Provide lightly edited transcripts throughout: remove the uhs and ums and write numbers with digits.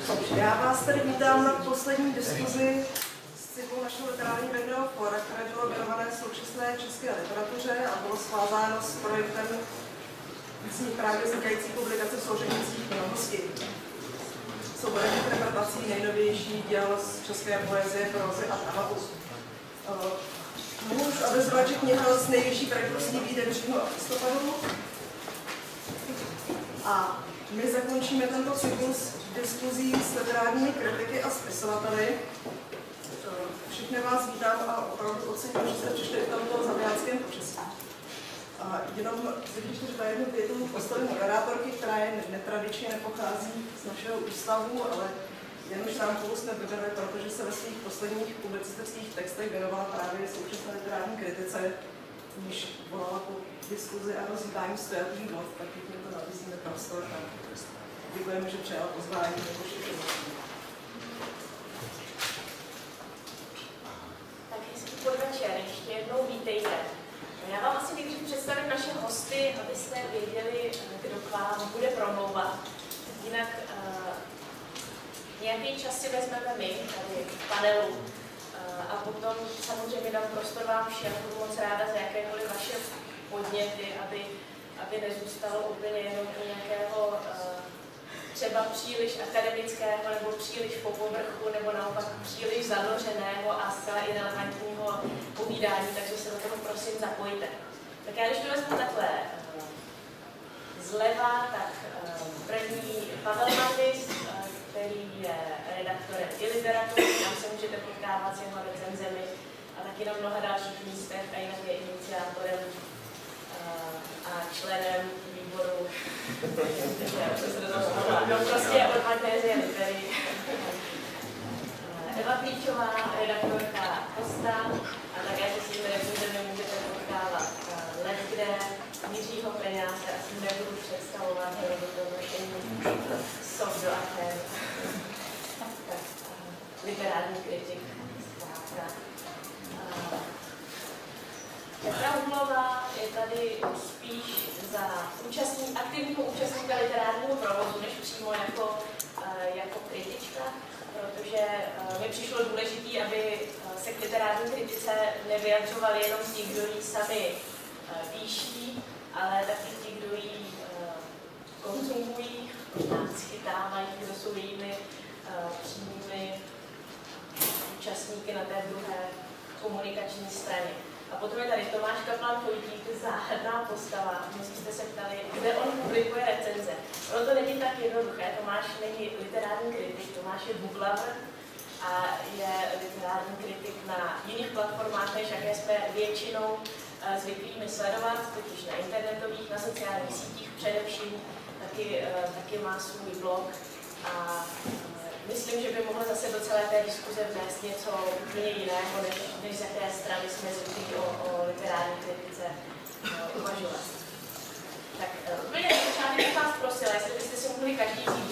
Já vás tady vítám na poslední diskuzi z cyklu našeho literárního fóra, které bylo věnované současné české literatuře a bylo svázáno s projektem právě vznikající publikace v Solženicích mnohosti. Souborem interpretací nejnovější děl z české poezie, prózy a dramatu. Můžu avizovat, že kniha s nejvyšší pravděpodobností vyjde v říjnu a listopadu. A my zakončíme tento cyklus diskuzí s literárními kritiky a spisovateli. Všechny vás vítám a opravdu ocením, že jste přišli v tomto zabijáckém počasí. Jenom když to říká jednu větu postavy moderátorky, která je netradičně nepochází z našeho ústavu, ale Janu Šrámkovou jsme vybrali, protože se ve svých posledních publicistických textech věnovala právě současné literární kritice, když volala po diskuzi a rozhýbání stojatých vod, tak my to nabízíme prostor a děkujeme, že přijala pozvání nebo všechno. Tak hezký podvečer, ještě jednou vítejte. Já vám asi nejdřív představím naše hosty, abyste věděli, kdo k vám bude promlouvat. Jinak nějaký čas si vezmeme my tady v panelu a potom samozřejmě dám prostor vám všem. Budu moc ráda za jakékoliv vaše podněty, aby nezůstalo úplně jenom u nějakého třeba příliš akademického nebo příliš po povrchu nebo naopak příliš zanořeného a zcela irelevantního povídání, takže se do toho prosím zapojte. Tak já když to vezmu takhle zleva, tak první Pavel Mandis, který je redaktorem i literatury, tam se můžete potkávat s jeho recenzemi a taky na mnoha dalších místech a jinak je iniciátorem a členem výboru, no prostě od Magnézie Litery. Eva Klíčová, redaktorka Posta, a také se s tím recenzemi můžete potkávat letkde. Jiřího Peňáze, asi nebudu představovat, nebo to nošení Sovdo a ten literární kritik. Petra Humlová je tady spíš za aktivního účastníka literárního provozu, než přímo jako kritička, protože mi přišlo důležité, aby se k literární kritice nevyjadřovali jenom ti, kdo ji sami píší, ale taky ti, kdo ji konzumují, schytávají, kdo jsou jejími přímými účastníky na té druhé komunikační straně. A potom je tady Tomáš Kaplan-Vojtík, záhadná postava. Mnozí jste se ptali, kde on publikuje recenze. Ono to není tak jednoduché. Tomáš není literární kritik, Tomáš je booklover a je literární kritik na jiných platformách, než jaké jsme většinou zvyklými sledovat, totiž na internetových, na sociálních sítích především, taky má svůj blog a myslím, že by mohl zase do celé té diskuze vnést něco úplně jiného, než z jaké strany jsme zvyklí o literární kritice uvažovat. Tak úplně na začátku bych vás prosila, jestli byste si mohli každý vzít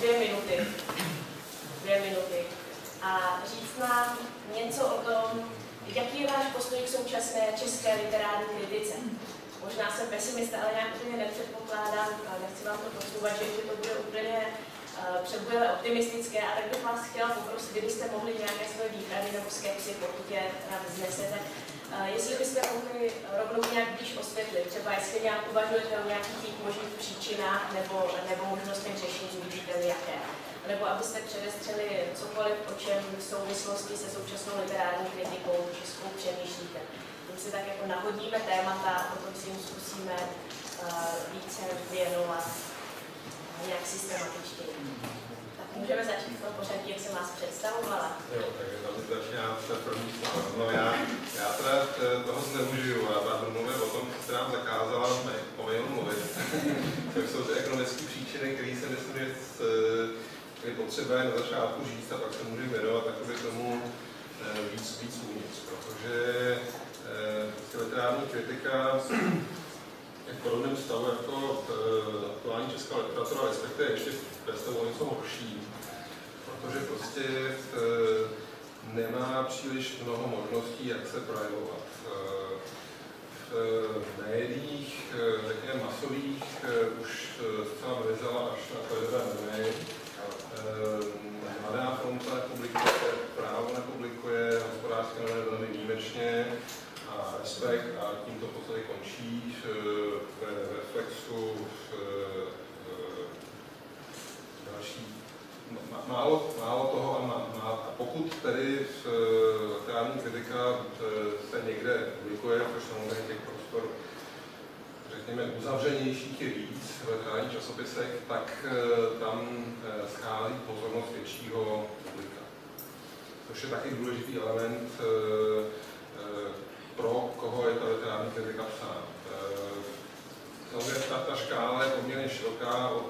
2 minuty a říct nám něco o tom, jaký je váš postoj k současné české literární kritice. Možná jsem pesimista, ale nějak úplně nepředpokládám, nechci vám to posouvat, že to bude úplně předbojele optimistické, a tak bych vás chtěla poprosit, kdybyste mohli nějaké své výhrady nebo skepsy, pokud je vznesete, jestli byste mohli rovnou nějak blíž osvětlit, třeba jestli nějak uvažujete o nějakých těch možných příčinách nebo možnostech řešení, vidíte-li jaké. Nebo abyste předestřeli cokoliv, o čem v souvislosti se současnou literární kritikou českou přemýšlíte. Tím si tak jako nahodíme témata a potom si jim zkusíme více věnovat nějak systematičtěji. Tak můžeme začít v tom pořadí, jak jsem vás představovala. Jo, tak tam začíná se první slovo. No já teda toho zneužiju a budu mluvit o tom, co nám zakázala povinnou mluvit. To jsou ty ekonomické příčiny, které se myslím, že je potřeba na začátku říct a pak se můžeme věnovat takový tomu víc uvnitř, protože literární kritika je v podobném stavu jako aktuální česká literatura, respektive ještě ve stavu o něco horší, protože prostě nemá příliš mnoho možností, jak se projevovat. V médiích, řekněme masových, už zcela vyvezala až na televizní noviny. Nemá málo toho a pokud tedy literární kritika se někde publikuje, což samozřejmě těch prostor, řekněme, uzavřenějších je víc v literárních časopisech, tak tam schází pozornost většího publika. Což je taky důležitý element, pro koho je ta literární kritika psána. Samozřejmě ta škála je poměrně široká od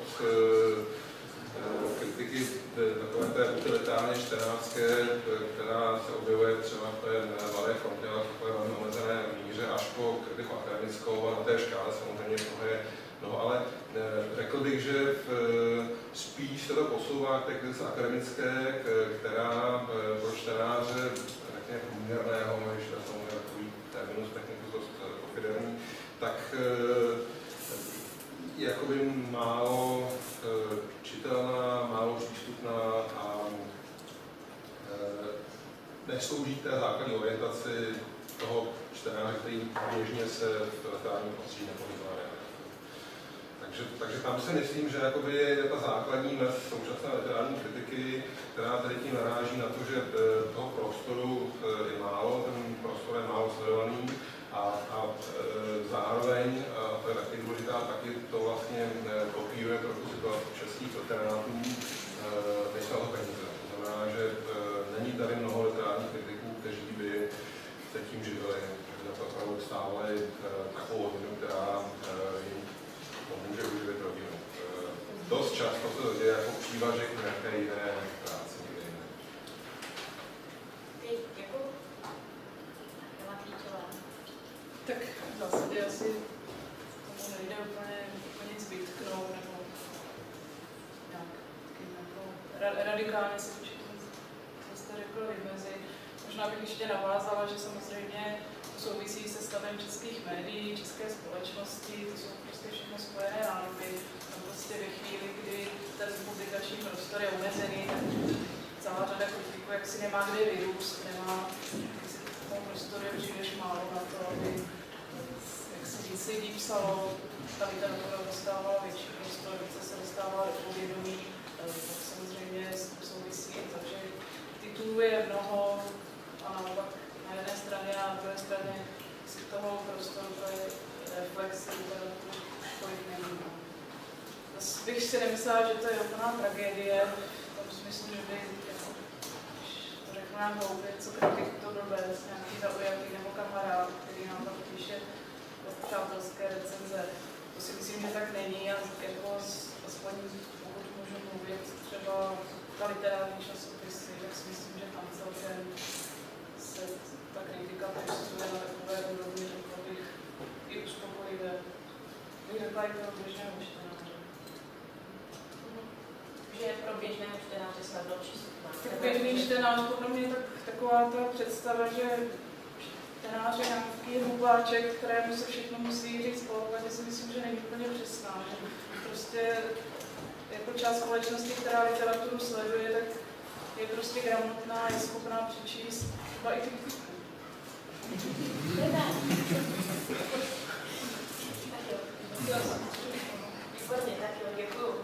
kritiky takové té utilitárně čtenářské, která se objevuje třeba v té Mladé frontě, ale v takové velmi omezené míře, až po kritiku akademickou, a na té škále samozřejmě toho je mnoho, ale řekl bych, že spíš se to posouvá k té kritice akademické, která pro čtenáře, řekněme, průměrného, když to je samozřejmě takový terminus technicus dost pofiderní, tak je jakoby málo čitelná, málo přístupná a neslouží té základní orientaci toho čtenáře, který běžně se v literárním prostředí nepohybuje. Takže tam si myslím, že jakoby je ta základní mez současné literární kritiky, která tady tím naráží na to, že toho prostoru je málo, ten prostor je málo sledovaný a zároveň, a to je taky důležitá, taky to vlastně kopíruje trochu situaci českých literátů, nejsou to peníze. To znamená, že není tady mnoho literárních kritiků, kteří by se tím živili, že to opravdu dostávali takovou odměnu, která jim pomůže uživit rodinu. Dost často se děje jako přívažek nějaké jiné práce, někde jiné. Děkuji. Tak v zásadě asi tomu nejde úplně nic vytknout, nebo nějak jako radikálně se určitě, co jste řekl, vymezit. Možná bych ještě navázala, že samozřejmě to souvisí se stavem českých médií, české společnosti, to jsou prostě všechno spojené nádoby. A prostě ve chvíli, kdy ten publikační prostor je omezený, tak celá řada kritiků jaksi nemá kde vyrůst, nemá prostoru je příliš málo na to, aby jak se víc lidí psalo, ta literatura dostávala větší prostor, více se dostávala do povědomí, tak samozřejmě souvisí to, že titulů je mnoho a naopak na jedné straně a na druhé straně z toho prostoru to je reflex literatury kolik není. Zase bych si nemyslela, že to je úplná tragédie, v tom smyslu, že by nám hloupě, co kritik to blbec, nějaký zaujatý nebo kamarád, který nám tam píše přátelské recenze. To si myslím, že tak není a jako aspoň pokud můžu mluvit třeba ta literární časopisy, tak si myslím, že tam celkem se ta kritika posuzuje na takové úrovni, řekla bych, i uspokojivé. Bych řekla i pro běžného čtenáře. Že pro běžného čtenáře snadno číst. Tak běžný čtenář podle mě je taková ta představa, že čtenář je nějaký hubáček, kterému se všechno musí říct polovně, si myslím, že není úplně přesná. Že prostě jako část společnosti, která literaturu sleduje, tak je prostě gramotná, je schopná přečíst třeba i kritiku. Výborně, tak jo, děkuju.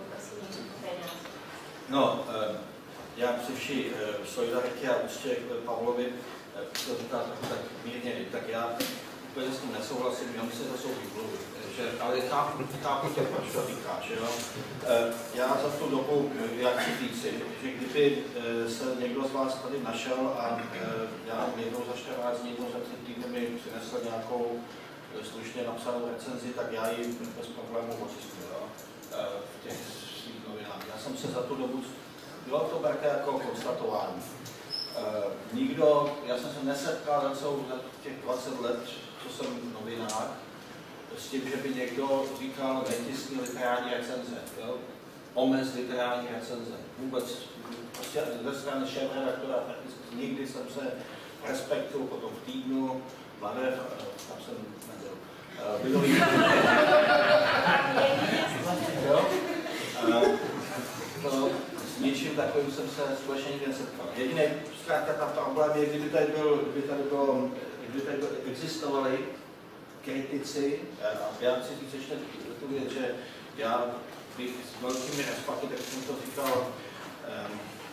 No, já při vší solidaritě a úctě k Pavlovi, to říká trochu tak mírně, tak já úplně s tím nesouhlasím, já myslím, že to jsou výmluvy, ale chápu tě, proč to říkáš, jo. Já za tu dobu, já chci říci, že kdyby se někdo z vás tady našel a já jednou za 14 dní, jednou za 3 týdny mi přinesl nějakou slušně napsanou recenzi, tak já ji bez problémů očistím, jo, v těch svých novinách. Já jsem se za tu dobu, bylo to berte jako konstatování. Nikdo, já jsem se nesetkal za celou těch 20 let, co jsem novinách, s tím, že by někdo říkal netiskný literární recenze, jo? Omez literární recenze. Vůbec, prostě ze strany šéfredaktora prakticky nikdy jsem se Respektu, potom v Týdnu, Mladé, tam jsem nebyl, Bydový. S ničím takovým jsem se skutečně nikdy nesetkal. Jediný, zkrátka ta problém je, kdyby tady existovali kritici, a já chci říct ještě tu věc, že já bych s velkými respekty, tak jsem to říkal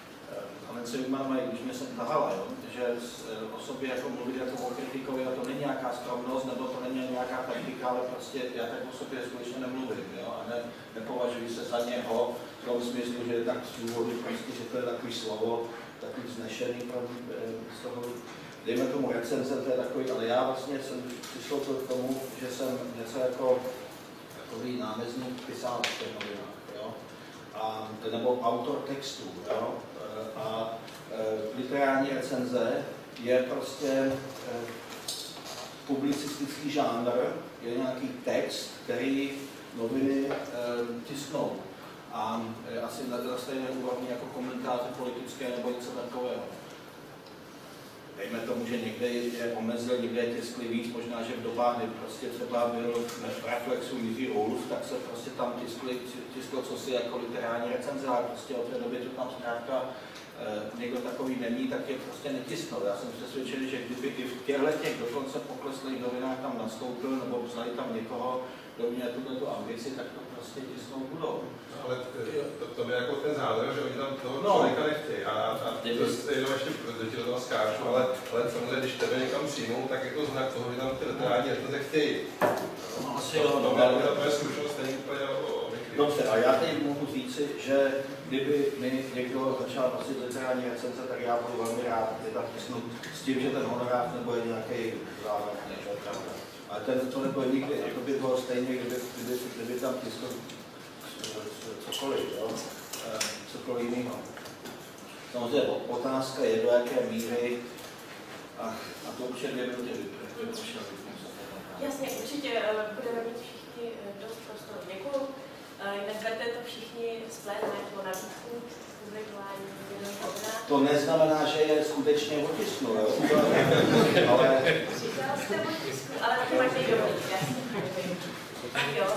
Nancy Newman, když mě sem tahala, jo, že o sobě jako mluvit jako o kritikovi, a to není nějaká skromnost, nebo to není nějaká taktika, ale prostě já tak o sobě skutečně nemluvím, jo, a nepovažuji se za něho v tom smyslu, že je tak z důvodu, prostě, že to je takový slovo, takový znešený z toho, dejme tomu recenze, to je takový, ale já vlastně jsem přišel k tomu, že jsem něco jako takový námezník pisal v těch novinách, jo, a, nebo autor textů, jo, a literární recenze je prostě publicistický žánr, je nějaký text, který noviny tisknou. A asi na stejné úrovni jako komentáře politické nebo něco takového. Dejme tomu, že někde je omezil, někde je tiskli víc, možná, že v dobách, kdy prostě třeba byl v Reflexu Jiří Ulf, tak se prostě tam tisklo cosi jako literární recenze, ale prostě od té doby to tam zkrátka někdo takový není, tak je prostě netisknou. Já jsem přesvědčený, že kdyby i v těchto dokonce pokleslých novinách tam nastoupil, nebo vzali tam někoho, kdo měl tuto ambici, tak to prostě tisknou budou. Ale to je jako ten závěr, že oni tam toho člověka nechtějí. A jenom ještě do toho skáču, ale samozřejmě, když tebe někam přijmou, tak je to znak toho, že tam ty literární recenze chtějí. No, asi jo, to je zkušenost, není úplně dobře, a já teď mohu říci, že kdyby mi někdo začal nosit literární recenze, tak já budu velmi rád, že tam tisnu s tím, že ten honorář nebude nějaký závratný, že je pravda. Ale to nebude nikdy, to by bylo stejně, kdyby tam tiskl cokoliv, jo? Cokoliv jiného. Samozřejmě otázka je, do jaké míry, a to určitě 2 minuty vypršel. Jasně, určitě budeme mít všichni dost prostoru. Děkuju. Neberte to všichni splétné nebo nabídku publikování. To neznamená, že je skutečně otisknu, jo? Ale... Říkal jste otisku, ale taky máte i dobrý, jasně. Tak jo,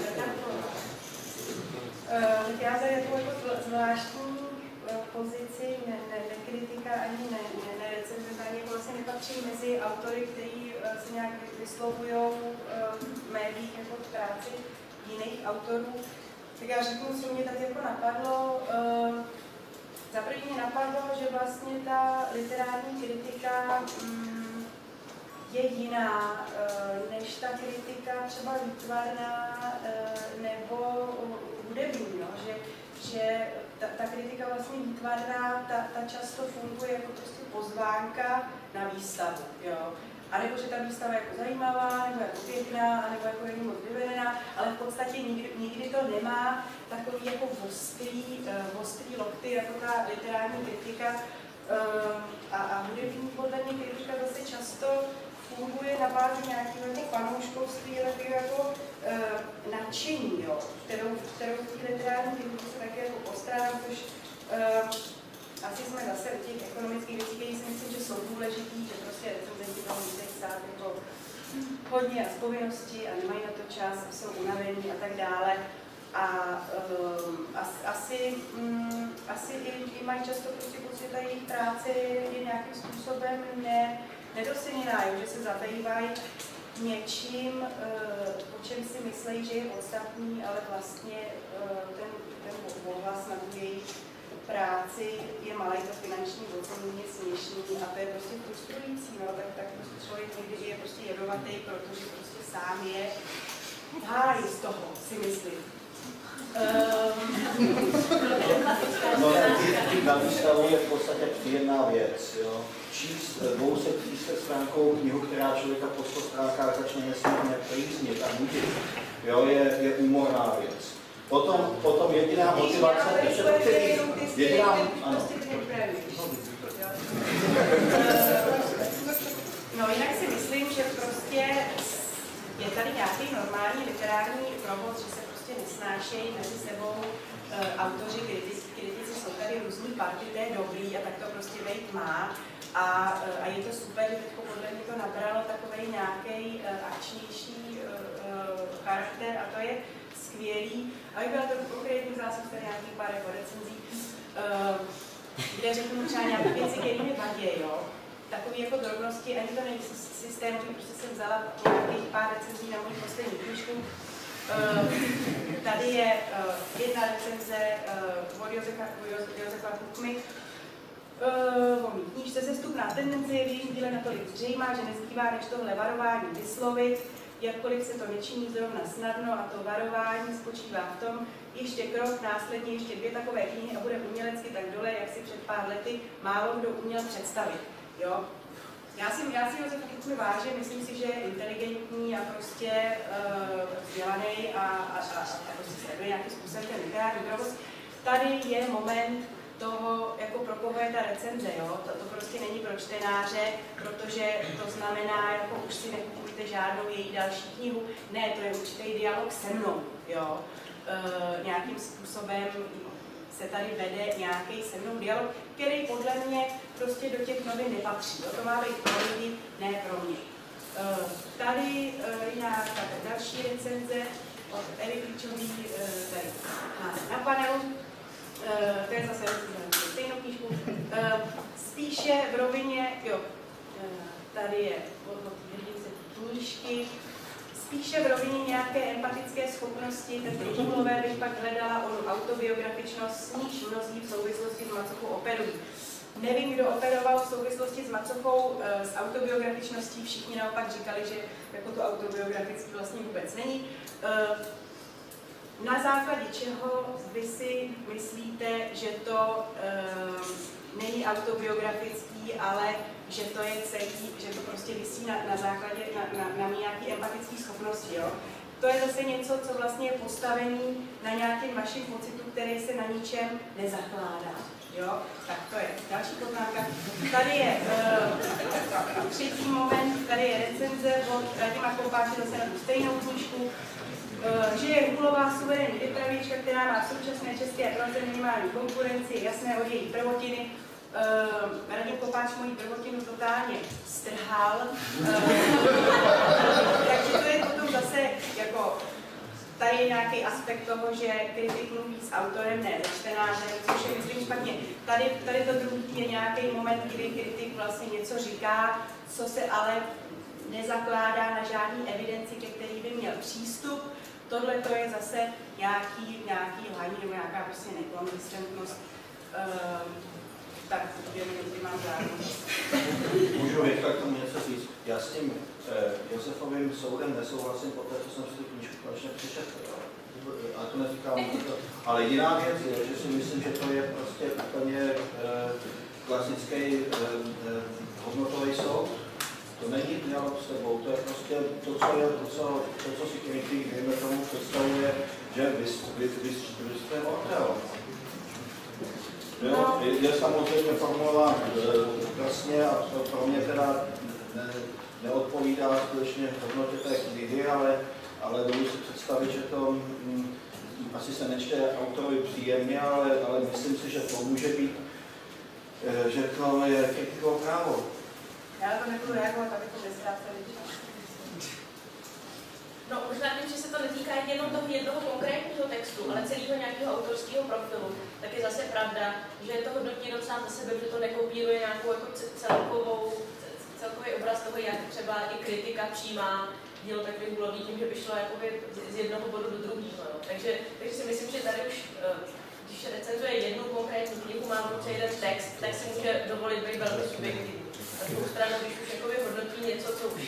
já za jako zvláštní pozici, nekritika ani nerecenzenta, ani vlastně nepatří mezi autory, kteří se nějak vyslovují v médiích jako v práci jiných autorů. Tak já řeknu, co mě tak jako napadlo. Za první mě napadlo, že vlastně ta literární kritika je jiná než ta kritika třeba výtvarná nebo hudební, no? že ta kritika vlastně výtvarná, ta často funguje jako prostě pozvánka na výstavu, jo. A nebo že ta výstava je jako zajímavá, nebo jako pěkná, nebo jako není moc vyvedená, ale v podstatě nikdy to nemá takový jako ostrý lokty, jako ta literární kritika. A hudební podle mě kritika zase často funguje na bázi nějakého fanouškovství, takového jako nadšení, jo, kterou v té literární kritice taky jako postrádám, což asi jsme zase u těch ekonomických věcí, které si myslím, že jsou důležitý, že prostě recenzenti tam musí psát jako hodně a z povinnosti a nemají na to čas, jsou unavení a tak dále. A asi i mají často prostě pocit, že jejich práce je nějakým způsobem nedoceněná, že se zabývají něčím, o čem si myslí, že je podstatný, ale vlastně ten ohlas na tu jejich práci je malý, to finanční ocenění je směšný a to je prostě frustrující, no, tak prostě člověk někdy je prostě jedovatý, protože prostě sám je v háji z toho, si myslím. Na výstavu je v podstatě příjemná věc, jo. Číst 200 stránkovou knihu, která člověka po 100 stránkách začne nesmírně plíznit a nudit, jo, je úmorná věc. Potom jediná motivace, No jinak si myslím, že prostě je tady nějaký normální literární provoz, že se prostě nesnášejí mezi sebou autoři, kritici, jsou tady různý party, to je dobrý a tak to prostě vejít má. A je to super, že teď podle mě to nabralo takový nějaký akčnější charakter a to je skvělý. A byla to konkrétní zásad, tady nějaký pár jako recenzí, kde řeknu třeba nějaké věci, které mi vadí, jo. Takový jako drobnosti, ani to není systém, že prostě jsem vzala nějakých pár recenzí na můj poslední knížku. Tady je jedna recenze od Josefa Kukmy, O mý knížce Sestupná tendence je v jejím díle natolik zřejmá, že nezbývá než tohle varování vyslovit, jakkoliv se to nečiní zrovna snadno, a to varování spočívá v tom, ještě krok, následně ještě 2 takové knihy a bude umělecky tak dole, jak si před pár lety málo kdo uměl představit. Jo? Já si Josefa Kittleman vážím, myslím si, že je inteligentní a prostě vzdělaný a prostě sleduje nějakým způsobem ten literární provoz. Tady je moment toho, jako pro koho je ta recenze, jo? To prostě není pro čtenáře, protože to znamená, jako už si nekupujte žádnou její další knihu. Ne, to je určitý dialog se mnou, jo? Nějakým způsobem se tady vede nějaký se mnou dialog, který podle mě prostě do těch novin nepatří. Jo? To má být pro lidi, ne pro mě. Tady je nějaká další recenze od Evy Klíčový, tady máme na panelu. To je zase stejnou knížku. Spíše v rovině, jo, tady je od jednice knížky, spíše v rovině nějaké empatické schopnosti, tak Kittlemanové bych pak hledala onu autobiografičnost, s níž mnozí v souvislosti s Macochou operují. Nevím, kdo operoval v souvislosti s Macochou, s autobiografičností, všichni naopak říkali, že jako to autobiografický vlastně vůbec není. Na základě čeho vy si myslíte, že to není autobiografický, ale že to je celý, že to prostě visí na základě, na nějaké empatické schopnosti, jo? To je zase něco, co vlastně je postavený na nějakém vašem pocitu, který se na ničem nezakládá. Jo? Tak to je další poznámka. Tady je třetí moment, tady je recenze od Radima Kopáče zase na tu stejnou knížku, že je Hulová suverénní vypravěčka, která má v současné české proze minimální konkurenci, jasné od její prvotiny. Radim Kopáč moji prvotinu totálně strhal. Takže to je potom zase jako tady je nějaký aspekt toho, že kritik mluví s autorem, ne se čtenářem, což je myslím špatně. Tady to druhý je nějaký moment, kdy kritik vlastně něco říká, co se ale nezakládá na žádný evidenci, ke který by měl přístup. Tohle to je zase nějaký lhaní nebo nějaká prostě nekonzistentnost. Tak, 2 minuty mám žádnost. Můžu rychle k tomu něco říct. Já s tím Josefovým soudem nesouhlasím po té, co jsem si tu knížku konečně přečetl. Ale to neříkám. Ale jiná věc je, že si myslím, že to je prostě úplně klasický hodnotový soud. To není dialog s tebou, to je prostě to, co si kritik, dejme tomu, představuje, že vy jste hotel. Jo, je samozřejmě formulován krásně a pro mě teda neodpovídá skutečně hodnotě té knihy, ale dovedu si představit, že to asi se nečte autorovi příjemně, ale myslím si, že to může být, že to je kritikovo právo. Já to nebudu reagovat, abychom neztráceli čas. No, možná tím, že se to netýká jenom toho jednoho konkrétního textu, ale celého nějakého autorského profilu, tak je zase pravda, že je to hodnotí jenom sám za sebe, že to nekopíruje nějakou jako celkový obraz toho, jak třeba i kritika přijímá dílo takových Hulový tím, že by šlo z jednoho bodu do druhého. Takže si myslím, že tady už, když recenzuje jednu konkrétní knihu, má v ruce jeden text, tak si může dovolit být velmi subjektivní. Na druhou stranu, když už hodnotí něco, co už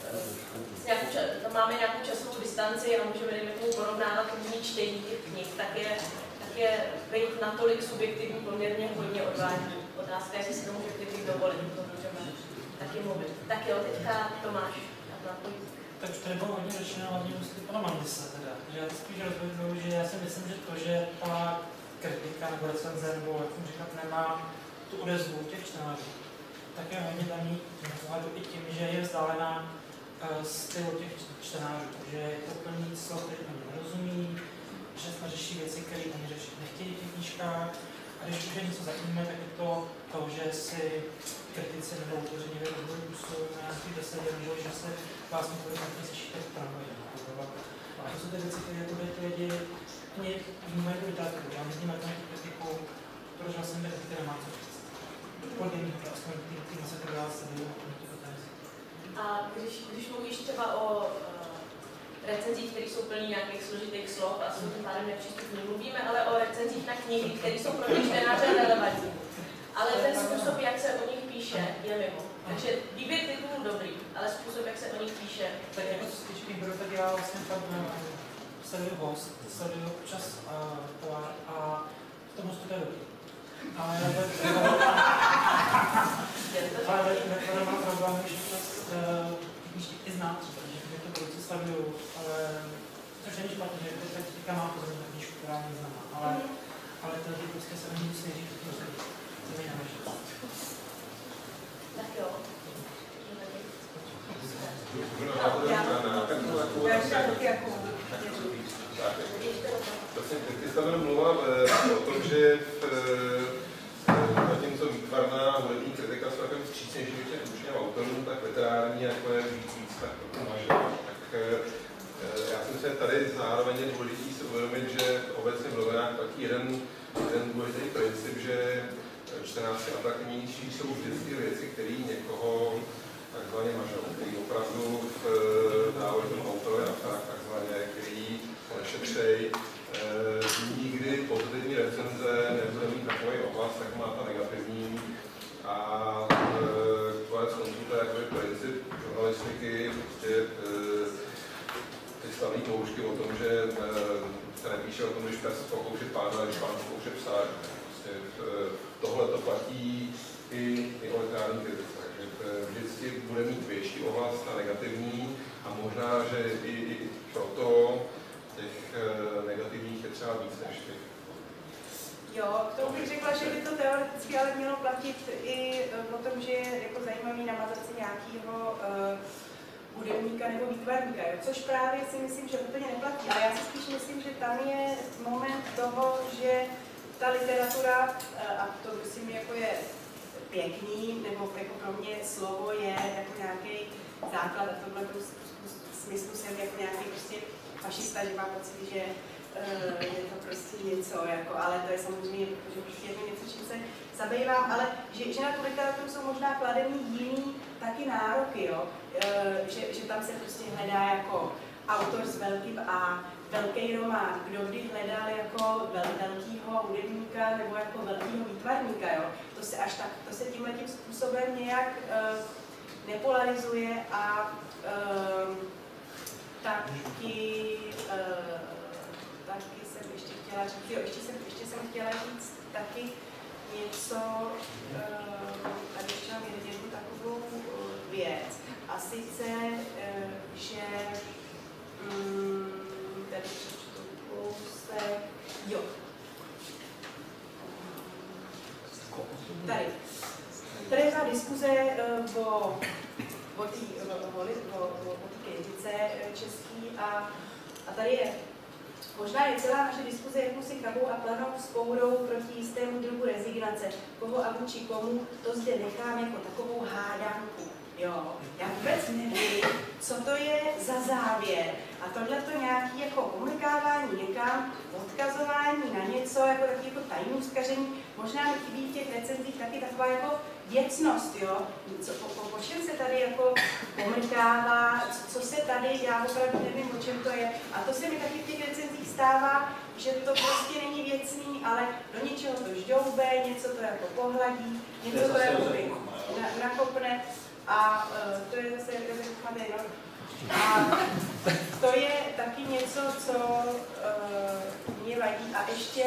máme nějakou časovou distanci a můžeme tomu porovnávat různý čtení těch knih, tak je být natolik subjektivní poměrně hodně odvádí. Otázka, jestli si to může kritik dovolit, to můžeme taky mluvit. Tak jo, teďka Tomáš. Tak už tady bylo hodně řečeno, hlavně musí pana Mandisa teda. Že já to spíš rozhoduju, že já si myslím, že to, že ta kritika nebo recenze, nebo jak jsem říkat, nemá tu odezvu těch čtenářů, tak je hodně daný i tím, že je vzdálená stylu těch čtenářů, že je to plný slov, který oni nerozumí, že se řeší věci, které oni řešit nechtějí v těch knížkách. A když už je něco zajímá, tak je to, že si kritici nebo utvoření vědomí jsou nějaký 10 nebo že se vás několik slyšíte v tramvaji. A to jsou ty věci, které ty lidi vnímají tu literaturu. Já nevnímám nějakou kritiku, protože vlastně ty kritiky nemá co říct. Podle mě to aspoň ty se to dá se A když mluvíš třeba o recenzích, které jsou plný nějakých složitých slov a jsou tím pádem nepřístupný, mluvíme ale o recenzích na knihy, které jsou pro čtenáře relevantní. Ale ten způsob, jak se o nich píše, je mimo. Takže výběr titulů dobrý, ale způsob, jak se o nich píše. Tak jako co se týče výběru, tak já vlastně tam sleduju host, sleduju občas tovar a v tom hostu to je dobrý. Ale ve mám problém, že občas i znát, protože mě to velice sleduju, což není špatně, že teďka mám pozornost na knížku, která mě znamená, ale ty prostě se ani nic neří, to mi nemáš. Tak jo. Ty jsi tam jenom mluvila o tom, že zatímco výtvarná hudební kritika jsou takovým vstřícnější těm autorům, tak literární jako je víc tak tak já si myslím, že tady zároveň je důležitý si uvědomit, že obecně v novinách platí jeden důležitý princip, že čtenářské atraktivnější jsou vždycky věci, které někoho takzvaně mažou, který opravdu dávají tomu autorovi takzvaně, který nešetřej. Nikdy pozitivní recenze nebude mít takový ohlas, tak má ta negativní. A konec konců to je jakoby princip žurnalistiky, prostě ty slavné poušky o tom, že se nepíše o tom, když pes pokouše pána, když pán pokouše psa. Prostě tohle to platí i o literární kritice. Takže vždycky bude mít větší ohlas na negativní a možná, že i proto těch negativních je třeba víc než těch. Jo, k tomu bych řekla, že by to teoreticky ale mělo platit i o tom, že je jako zajímavý namazat si nějakého hudebníka nebo výtvarníka, což právě si myslím, že úplně neplatí. Ale já si spíš myslím, že tam je moment toho, že ta literatura, a to myslím, jako je pěkný, nebo jako pro mě slovo je jako nějaký základ a v tomhle smyslu jsem jako nějaký prostě fašista, že mám pocit, že je to prostě něco, jako, ale to je samozřejmě, protože prostě je to něco, čím se zabývám, ale že na tu literaturu jsou možná kladeny jiný taky nároky, jo? Že tam se prostě hledá jako autor s velkým A, velký román, kdo kdy hledal jako velkýho hudebníka nebo jako velkýho výtvarníka, jo? To se tímhletím způsobem nějak nepolarizuje a taky jsem ještě chtěla říct, jo, ještě jsem chtěla říct taky něco, tady ještě mám jednu takovou věc, a sice, že tady přečtu kousek, jo, tady je ta diskuze o té kritice český a tady je. Možná je celá naše diskuze jakousi chabou a planou vzpourou proti jistému druhu rezignace. Koho a vůči komu, to zde nechám jako takovou hádanku. Jo, já vůbec nevím, co to je za závěr. A tohle to nějaké jako komunikávání někam, odkazování na něco, jako taky jako tajnůzkaření. Možná mi chybí v těch recenzích taky taková jako věcnost, jo. Po čem se tady jako komunikává, co se tady, já opravdu nevím, o čem to je. A to se mi taky v těch recenzích stává, že to prostě není věcný, ale do něčeho to žďoube, něco to jako pohladí, něco to jako nakopne. A to je zase no. A to je taky něco, co mě vadí. A ještě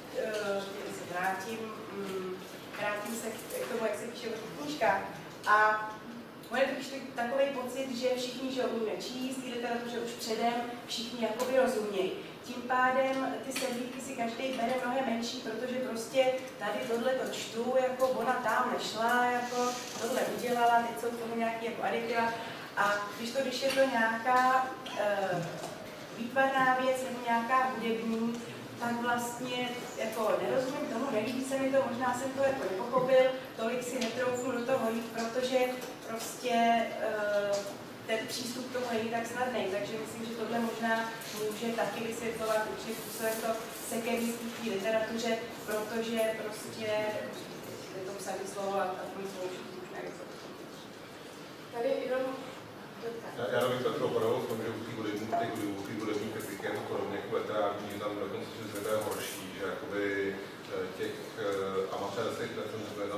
vrátím se k tomu, jak se píše o těch knížkách. A moje takový pocit, že všichni, že umíme číst, literatuře už předem, všichni jakoby rozumějí. Tím pádem ty sedlíky si každý bere mnohem menší, protože prostě tady tohle to čtu, jako ona tam nešla, jako tohle udělala, teď jsou tomu nějaký jako aditiva. A když je to nějaká výtvarná věc nebo nějaká hudební, tak vlastně jako nerozumím tomu, nelíbí se mi to, možná jsem to jako nepochopil, tolik si netroufnu do toho jít, protože prostě ten přístup k tomu není tak snadný, takže myslím, že tohle možná může taky vysvětlovat určitě způsobem to sekeví v té literatuře, protože prostě je to psaný slovo a to už nevím. Tady jenom já bych to opravdu v tom, že u té hudební kritiky je to podobně jako literární, že tam dokonce se zvědá horší, že jakoby těch amatérských recenzů je tam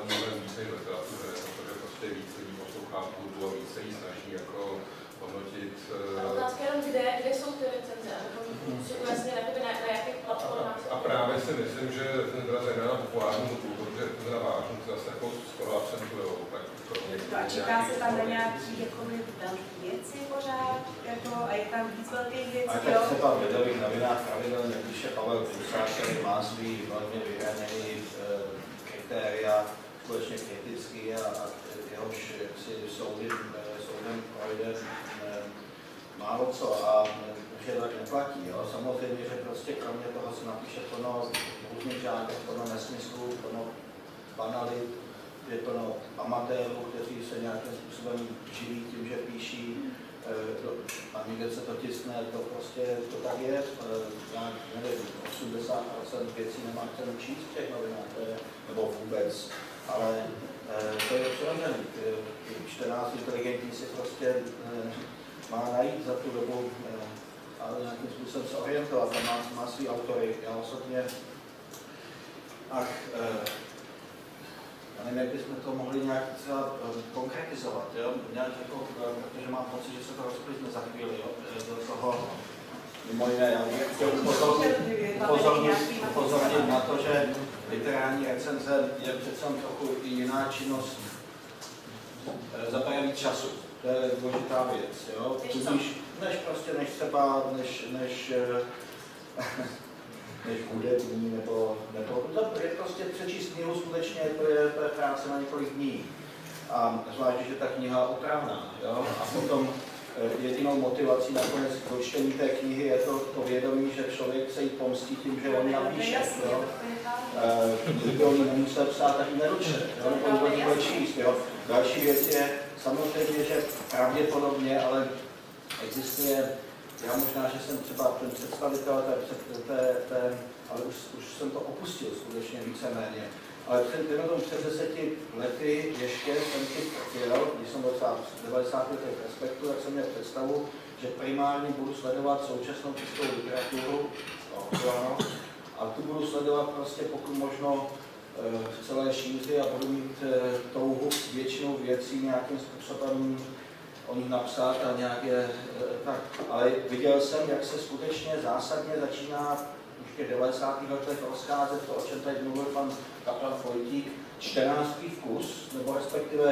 půdu a víc se jí snaží jako hodnotit. A otázka jenom, kde jsou ty recenze, abychom si ujasnili, na jakých platformách. A právě si myslím, že recenze zejména populární hudbu, protože recenze na vážnou se zase jako skoro akcentujou. A čeká se tam na nějaký jakoby velké věci pořád, jako, a je tam víc velkých věcí, a tak třeba v Lidových novinách pravidelně píše Pavel Prusák, který má svý velmi vyhraněný kritéria, skutečně kritický a jehož si soudem projde málo co a že to tak neplatí. Jo. Samozřejmě, že prostě kromě toho se napíše plno různých žánrů, plno nesmyslů, plno banalit, je plno amatérů, kteří se nějakým způsobem živí tím, že píší a někde se to tiskne, to prostě to tak je. Já nevím, 80% věcí nemá cenu číst v těch novinách, nebo vůbec, ale to je přirozený. 14 inteligentní si prostě má najít za tu dobu ale nějakým způsobem se orientovat a má svý autory. Já osobně, já nevím, jak bychom to mohli nějak třeba konkretizovat, jo? Nějak jako, protože mám pocit, že se to rozklízne za chvíli, jo? Do toho, mimo jiné, já bych chtěl upozornit na to, že literární recenze je přece trochu i jiná činnost, zabere víc času. To je důležitá věc, jo? Než třeba hudební, nebo to je prostě přečíst knihu skutečně, to je práce na několik dní. A zvlášť, že ta kniha je otravná, jo? A potom jedinou motivací nakonec k čtení té knihy je to vědomí, že člověk se jí pomstí tím, že on ji napíše, jo? Kdyby on ji nemusel psát, tak ji nedočte, jo? Nebo ji bude číst, jo? Další věc je samozřejmě, že pravděpodobně, ale existuje. Já možná, že jsem třeba ten představitel ale už jsem to opustil skutečně víceméně. Ale před 10 lety ještě jsem si chtěl, když jsem byl v 90. letech Respektu, tak jsem měl představu, že primárně budu sledovat současnou českou literaturu, a tu budu sledovat prostě pokud možno v celé šíři a budu mít touhu většinou věcí nějakým způsobem o nich napsat a nějaké tak. Ale viděl jsem, jak se skutečně zásadně začíná už v těch 90. letech rozcházet to, o čem tady mluvil pan kaplan Vojtík, čtenářský vkus, nebo respektive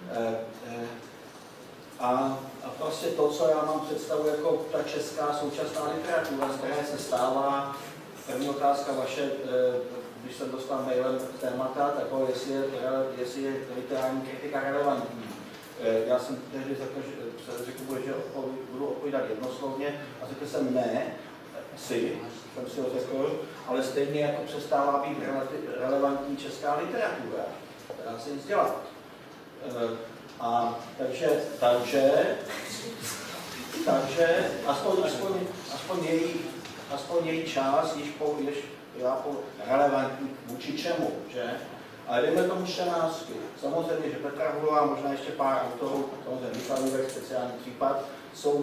a prostě to, co já mám představu jako ta česká současná literatura, z které se stává. První otázka vaše, když jsem dostal mailem témata, tak jestli je literární kritika relevantní. Já jsem tehdy řekl, že budu odpovídat jednoslovně a řekl jsem ne, jsem si ho řekl, ale stejně jako přestává být relevantní česká literatura, která se nic dělat. A takže aspoň její část již relevantní vůči čemu, že? Ale jdeme tomu čtenářsky. Samozřejmě, že Petra Hulová, možná ještě pár autorů, samozřejmě Vypadlivek, speciální případ, jsou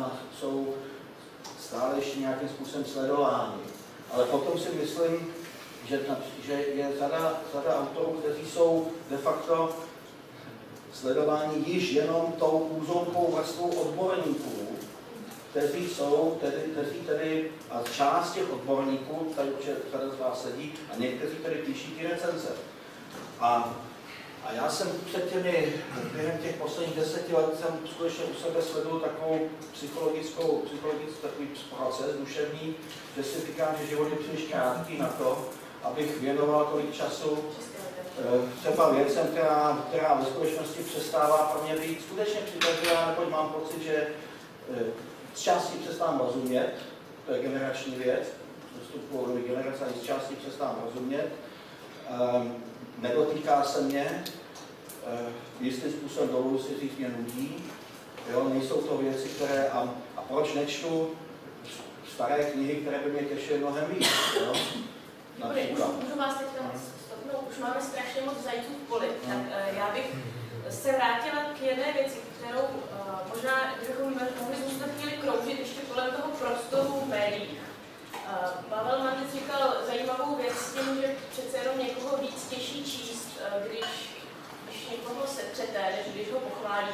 stále ještě nějakým způsobem sledováni. Ale potom si myslím, že je řada autorů, kteří jsou de facto sledováni již jenom tou úzkou vrstvou odborníků, kteří tedy, a část těch odborníků, tady už řada z vás sedí, a někteří tady píší ty recenze. A já jsem během těch posledních 10 let jsem skutečně u sebe sleduju takovou psychologický takový proces duševní, že si říkám, že život je příliš krátký na to, abych věnoval tolik času třeba věcem, která ve skutečnosti přestává pro mě být skutečně přitažlivá, neboť mám pocit, že z části přestávám rozumět, to je generační věc, vstupu nových generací, z části přestávám rozumět, nedotýká se mě, jistým způsobem dovolím si říct, mě nudí, jo, nejsou to věci, které, a proč nečtu staré knihy, které by mě těšily mnohem víc, jo? Můžu vás teď stopnout, už máme strašně moc zajíců v poli, tak já bych se vrátila k jedné věci, kterou možná, kdybychom mohli zůstat chvíli kroužit ještě kolem toho prostoru médií. Pavel Mandic říkal zajímavou věc s tím, že přece jenom někoho víc těší číst, když někoho setřete, než když ho pochválíte.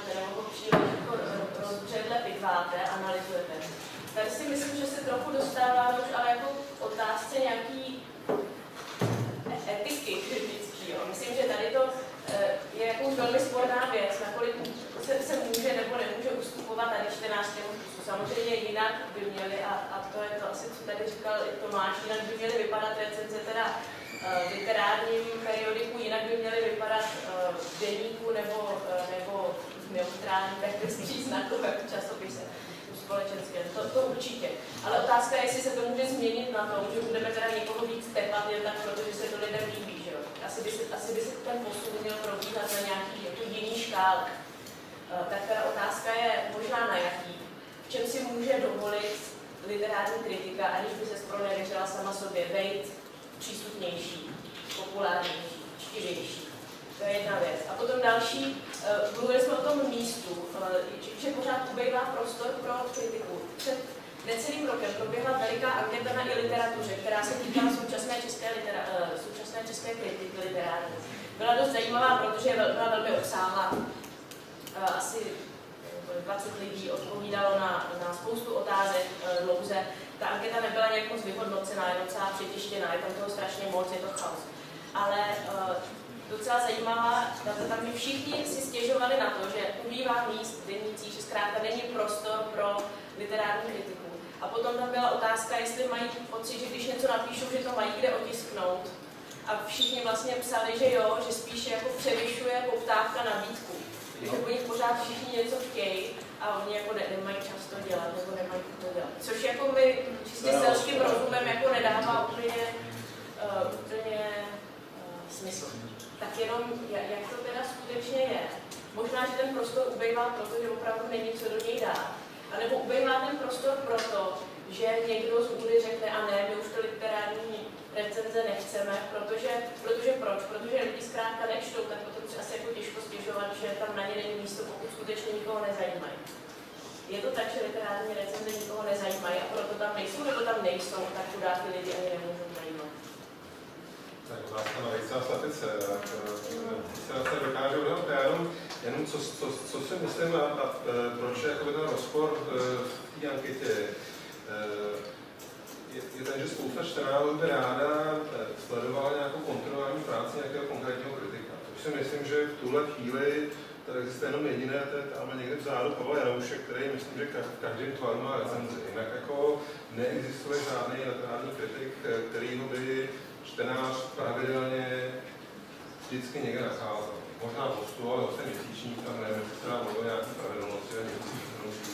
tady si myslím, že se trochu dostáváme už ale jako k otázce nějaký etiky kritický. Jo. Myslím, že tady to je jako velmi sporná věc, nakolik se může nebo nemůže ustupovat tady čtenářskému vkusu. Samozřejmě jinak by měly, a to je to asi, co tady říkal i Tomáš, jinak by měly vypadat recenze teda v literárním periodiku, jinak by měly vypadat v deníku nebo v neutrálním příznakovém časopise společenském. To určitě. Ale otázka je, jestli se to může změnit na tom, že budeme teda někoho víc tepat, jen tak, protože se to lidem líbí, že jo. Asi by se ten posun měl probíhat na nějaký jako jiný škále. Tak teda otázka je možná na jaký. V čem si může dovolit literární kritika, aniž by se zpronevěřila sama sobě, být přístupnější, populárnější, čtivější. To je jedna věc. A potom další, mluvili jsme o tom místu, že pořád ubejvá prostor pro kritiku. Před necelým rokem proběhla veliká anketa na literatuře, která se týkala současné české kritiky literární. Byla dost zajímavá, protože byla velmi obsáhlá. Asi 20 lidí odpovídalo na spoustu otázek dlouze. Ta anketa nebyla nějak moc vyhodnocená, je docela přetištěná, je tam toho strašně moc, je to chaos. Ale docela zajímavá, tam by všichni si stěžovali na to, že ubývá míst v denících, že zkrátka není prostor pro literární kritiku. A potom tam byla otázka, jestli mají pocit, že když něco napíšou, že to mají kde otisknout. A všichni vlastně psali, že jo, že spíše jako převyšuje poptávka nabídku. Že po nich pořád všichni něco chtějí a oni jako nemají čas to dělat, nebo nemají to dělat. Což jako mi čistě selským rozumem jako nedává úplně smysl. Tak jenom, jak to teda skutečně je. Možná, že ten prostor ubejvá, protože opravdu není co do něj dát. A nebo ubejvá ten prostor proto, že někdo z údy řekne, a ne, my už to literární recenze nechceme, protože proč? Protože lidi zkrátka nečtou, tak potom si asi jako těžko stěžovat, že tam na ně není místo, pokud skutečně nikoho nezajímají. Je to tak, že literární recenze nikoho nezajímají a proto tam nejsou, nebo tam nejsou, tak chudáky lidi ani nemůžou zajímat. Tak otázka na vejce a slepice. Se na to dokážu udělat. Já jenom co si myslím a proč je ten rozpor v té anketě, je ten, že spousta čtenářů by ráda sledovala nějakou kontinuální práci nějakého konkrétního kritika. Takže si myslím, že v tuhle chvíli tady existuje jenom jediné, to je tam někde vzadu Pavel Janoušek, který myslím, že v každém tvaru má recenzi. Jinak jako neexistuje žádný literární kritik, kterýho by čtenář pravidelně vždycky někde nacházel. Možná postu, ale vlastně měsíčník, tam nevím, jestli se nám mluvil nějaký pravidelnosti a měsíčník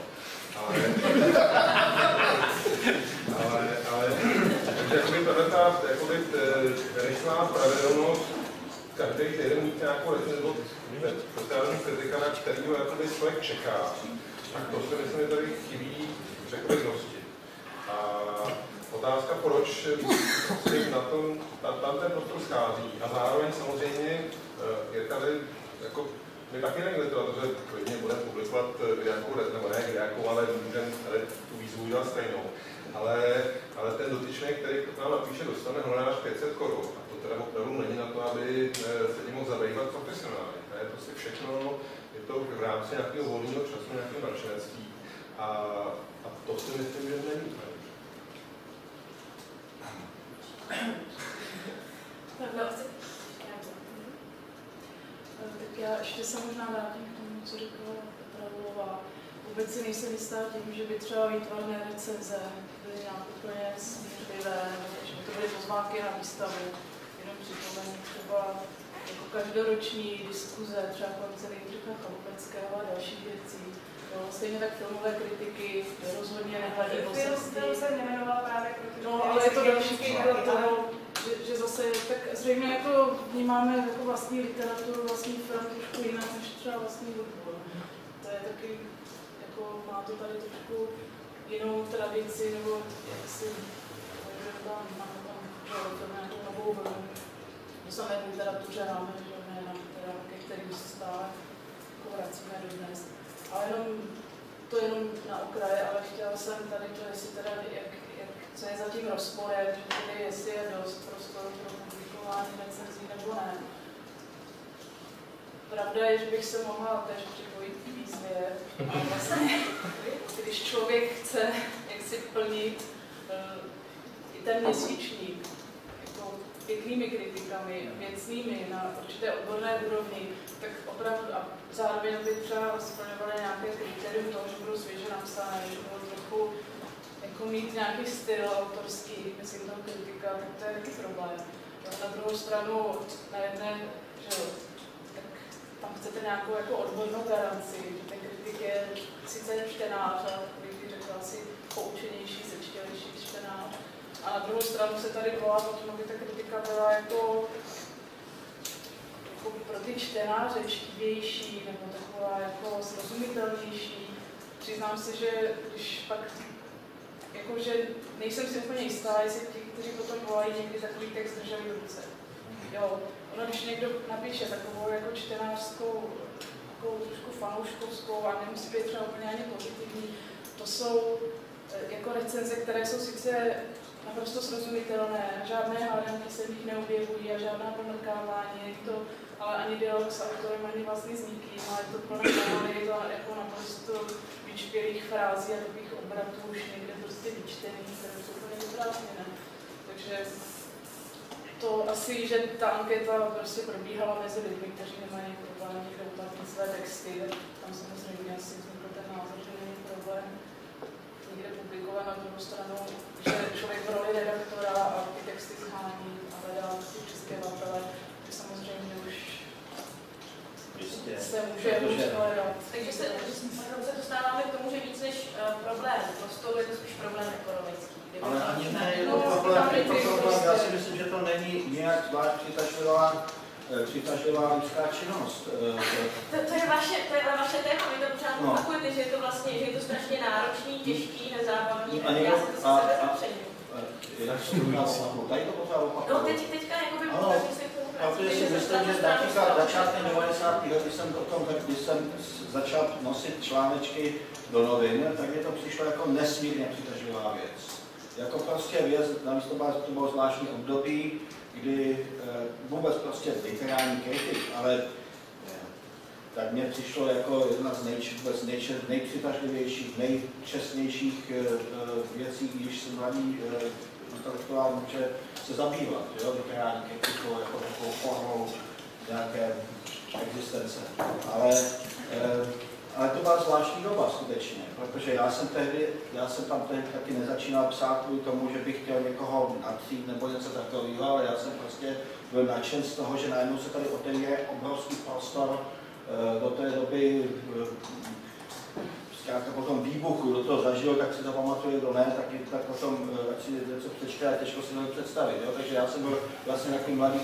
ale takže ta rychlá pravidelnost, každý týden mít nějakou recenzi od literární kritika, na kterýho člověk čeká, tak to si myslím, že tady chybí řekovitosti. A otázka, proč na tom, tam ten prostor schází. A zároveň samozřejmě je tady, jako, my taky nevím literatuře, klidně budeme publikovat nebo ne nějakou, ale můžeme tady tu výzvu udělat stejnou. Ale ten dotyčný, který nám napíše, dostane honorář 500 korun. A to teda opravdu není na to, aby se tím mohl zabývat profesionálně. To je prostě všechno, je to v rámci nějakého volného času, nějakého mračenectví. A to si myslím, že není. Tak já ještě se možná vrátím k tomu, co říkala Pravulová. Vůbec si nejsem jistá tím, že by třeba výtvarné recenze byly nějak úplně smířlivé, nebo že by to byly pozvánky na výstavu. Jenom připomenu třeba jako každoroční diskuze, třeba kolem Jindřicha Chalupeckého a dalších věcí. Jo, stejně tak filmové kritiky rozhodně nehledí po srstí. Film se nejmenovala právě no, ale je to další příklad toho, že zase tak zřejmě jako vnímáme jako vlastní literaturu, vlastní film trošku jinak než třeba vlastní hudbu. To je taky, jako má to tady trošku jinou tradici, nebo jak si, máme tam nějakou novou vlnu. To samé v literatuře máme, že jména, ke kterým se stále jako vracíme dodnes. Ale jenom, to jenom na okraje, ale chtěla jsem tady to, jestli teda, co je za tím rozporem, že tedy jestli je dost prostoru pro publikování recenzí nebo ne. Pravda pravda je, že bych se mohla též připojit k výzvě. A vlastně, když člověk chce jaksi plnit i ten měsíčník jako pěknými kritikami, věcnými na určité odborné úrovni, tak opravdu a zároveň by třeba splňovaly nějaké kritérium toho, že budou svěže napsané, že budou trochu jako mít nějaký styl autorský, myslím toho kritika, tak to je taky problém. Na druhou stranu, na jedné, že tak tam chcete nějakou jako odbornou garanci, že ten kritik je sice čtenář, ale bych řekla asi poučenější, sečtělejší čtenář. A na druhou stranu se tady volá potom, aby ta kritika byla jako pro ty čtenáře čtivější, nebo taková jako srozumitelnější. Přiznám se, že když pak jakože nejsem si úplně jistá, jestli ti, kteří potom volají, někdy takový text drželi v ruce. Jo, ono, když někdo napíše takovou jako čtenářskou, takovou trošku fanouškovskou a nemusí být třeba úplně ani pozitivní, to jsou jako recenze, které jsou sice naprosto srozumitelné, žádné hádanky se v nich neobjevují a žádná pomrkávání, ale ani dialog s autorem, ani vlastně s nikým, ale je to plné náhody, je to jako naprosto vyčpělých frází a takových obratů už někde prostě vyčtených, které jsou úplně vyprázdněné. Takže to asi, že ta anketa prostě probíhala mezi lidmi, kteří nemají problém někde uplatnit své texty, tam samozřejmě asi vznikl ten názor, že není problém někde publikovat. Na druhou stranu, že člověk v roli redaktora a ty texty shání a hledá ty přispěvatele, tak samozřejmě už se může hledat. Takže se dostáváme k tomu, že víc než problém prostoru je to spíš problém ekonomický. Ale ani ne, je to problém, já si myslím, že to není nějak zvlášť přitažlivá lidská činnost. To je vaše téma, vy to pořád opakujete, že je to vlastně, že je to strašně náročný, těžký, nezábavný, já si to se nepřeju. Jak se to opakuje? Tady to pořád opakuje. No teďka jako by možná se k tomu protože si myslím, že začátkem 90. let, když jsem začal nosit článečky do novin, tak mi to přišlo jako nesmírně přitažlivá věc. Jako prostě věc, navíc to bylo zvláštní období, kdy vůbec prostě literární kritik, ale tak mně přišlo jako jedna z nejpřitažlivějších, nejčestnějších věcí, když jsem mladý intelektuál může se zabývat, literární kritikou jako takovou formou nějaké existence. Ale to byla zvláštní doba skutečně, protože já jsem tam tehdy taky nezačínal psát kvůli tomu, že bych chtěl někoho natřít nebo něco takového, ale já jsem prostě byl nadšen z toho, že najednou se tady otevře obrovský prostor do té doby, zkrátka po tom výbuchu, do toho zažil, tak si to pamatuje, kdo ne, tak potom, ať si něco přečte, těžko si to představit. Jo? Takže já jsem byl vlastně takový mladý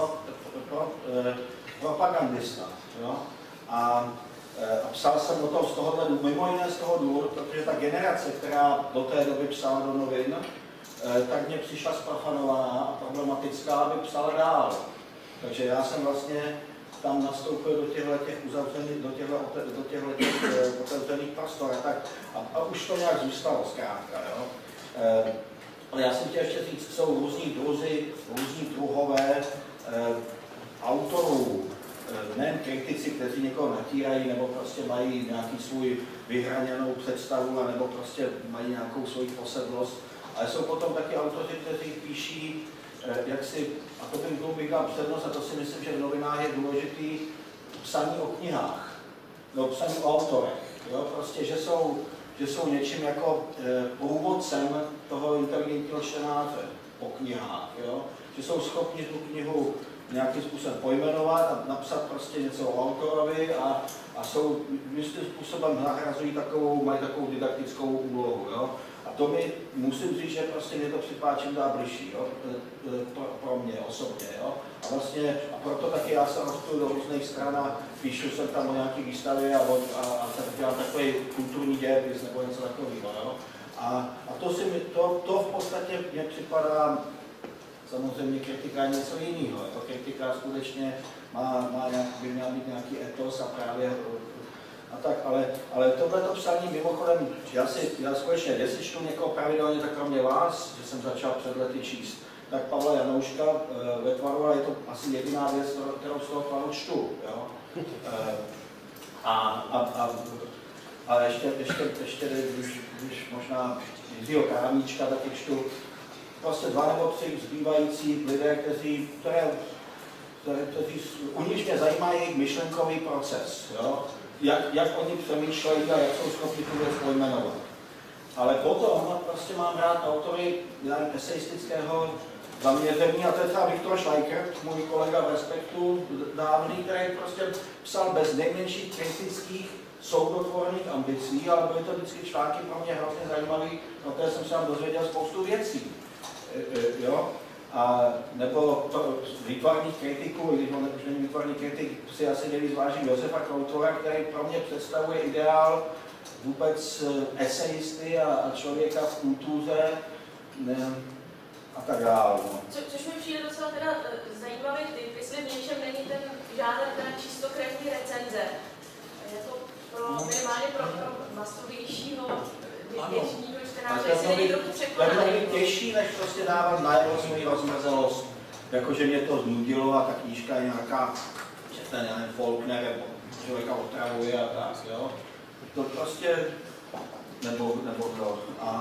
propagandista. Jo? A psal jsem o tom z tohohle, mimo jiné z toho důvodu, protože ta generace, která do té doby psala do novin, tak mě přišla zprofanovaná a problematická, aby psala dál. Takže já jsem vlastně tam nastoupil do těchto uzavřených, do těchto otevřených prostor a už to nějak zůstalo zkrátka. Jo? Ale já jsem chtěl ještě říct, jsou různí druhové autorů, nejen kritici, kteří někoho natírají, nebo prostě mají nějaký svůj vyhraněnou představu, nebo prostě mají nějakou svoji posedlost, ale jsou potom taky autoři, kteří píší jaksi, a to bych dal přednost, a to si myslím, že v novinách je důležitý, psaní o knihách, no psaní o autorech, jo? Prostě, že jsou něčím jako průvodcem toho inteligentního čtenáře o knihách, jo? Že jsou schopni tu knihu nějakým způsobem pojmenovat a napsat prostě něco o autorovi a jsou jistým způsobem nahrazují mají takovou didaktickou úlohu. Jo? A to mi musím říct, že prostě mě to připadá čím dál bližší, jo? Pro mě osobně. Jo? A proto taky já se rozpůjdu do různých stran a píšu jsem tam o nějaké výstavě a dělám takový kulturní dějepis nebo něco takového. Jo? A to v podstatě mě připadá. Samozřejmě kritika je něco jiného. Kritika skutečně by měla být nějaký etos a právě a tak, ale tohleto psaní mimochodem, já skutečně, jestli čtu někoho pravidelně, tak kromě vás, že jsem začal před lety číst, tak Pavla Janouška ve tvaru, ale je to asi jediná věc, kterou z toho tvaru čtu. Jo? A ještě když možná Jiřího Krámíčka taky čtu, prostě 2 nebo 3 zbývající lidé, kteří u nich mě zajímá jejich myšlenkový proces, jo? Jak oni přemýšlejí a jak jsou schopni tu věc pojmenovat. Ale potom prostě mám rád autory eseistického zaměření, a to je třeba Viktor Schweikert, můj kolega v Respektu dávný, který prostě psal bez nejmenších kritických soudotvorných ambicí, ale byly to vždycky články pro mě hrozně zajímavý, protože jsem se tam dozvěděl spoustu věcí. Jo? A nebo to výtvarných kritiků, i když on už není výtvarný kritik, si asi nejvíc vážím Josefa Krautora, který pro mě představuje ideál vůbec esejisty a člověka v kultuře a tak dále. No. Což mi přijde docela teda zajímavý typ, jestli v něčem není ten žádný teda čistokrevní recenze. Je to minimálně pro masovějšího většího čtenáře, jestli není trochu překonaný. To je těžší, než prostě dávat najevo svoji rozmrzelost. Jakože mě to znudilo a ta knížka je nějaká, že ten Faulkner nebo člověka otravuje a tak, jo. To prostě, nebo to,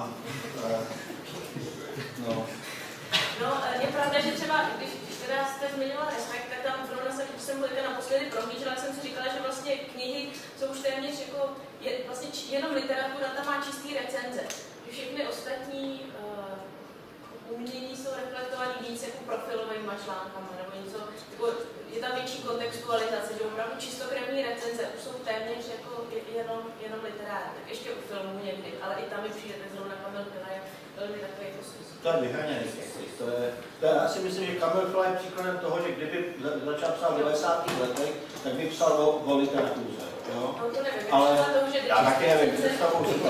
no. No, je pravda, že třeba, když teda jste zmiňoval Respekt, tak tam zrovna jsem to naposledy prohlížela, jsem si říkala, že vlastně knihy jsou už téměř jako, vlastně jenom literatura tam má čistý recenze. Že všechny ostatní umění jsou reflektovaný víc jako profilovými článkama, nebo něco, jako, je tam větší kontextualizace, že opravdu čistokrevní recenze už jsou téměř jako jenom literární. Tak ještě u filmů někdy, ale i tam mi přijde zrovna Kamil Fila je velmi takový jako to je vyhraněný. Já si myslím, že Kamil Fila je příkladem toho, že kdyby začal psát v 90. letech, tak by psal o literatuře. Jo? No to nevím, ale toho, že já taky nevím, představuji si to.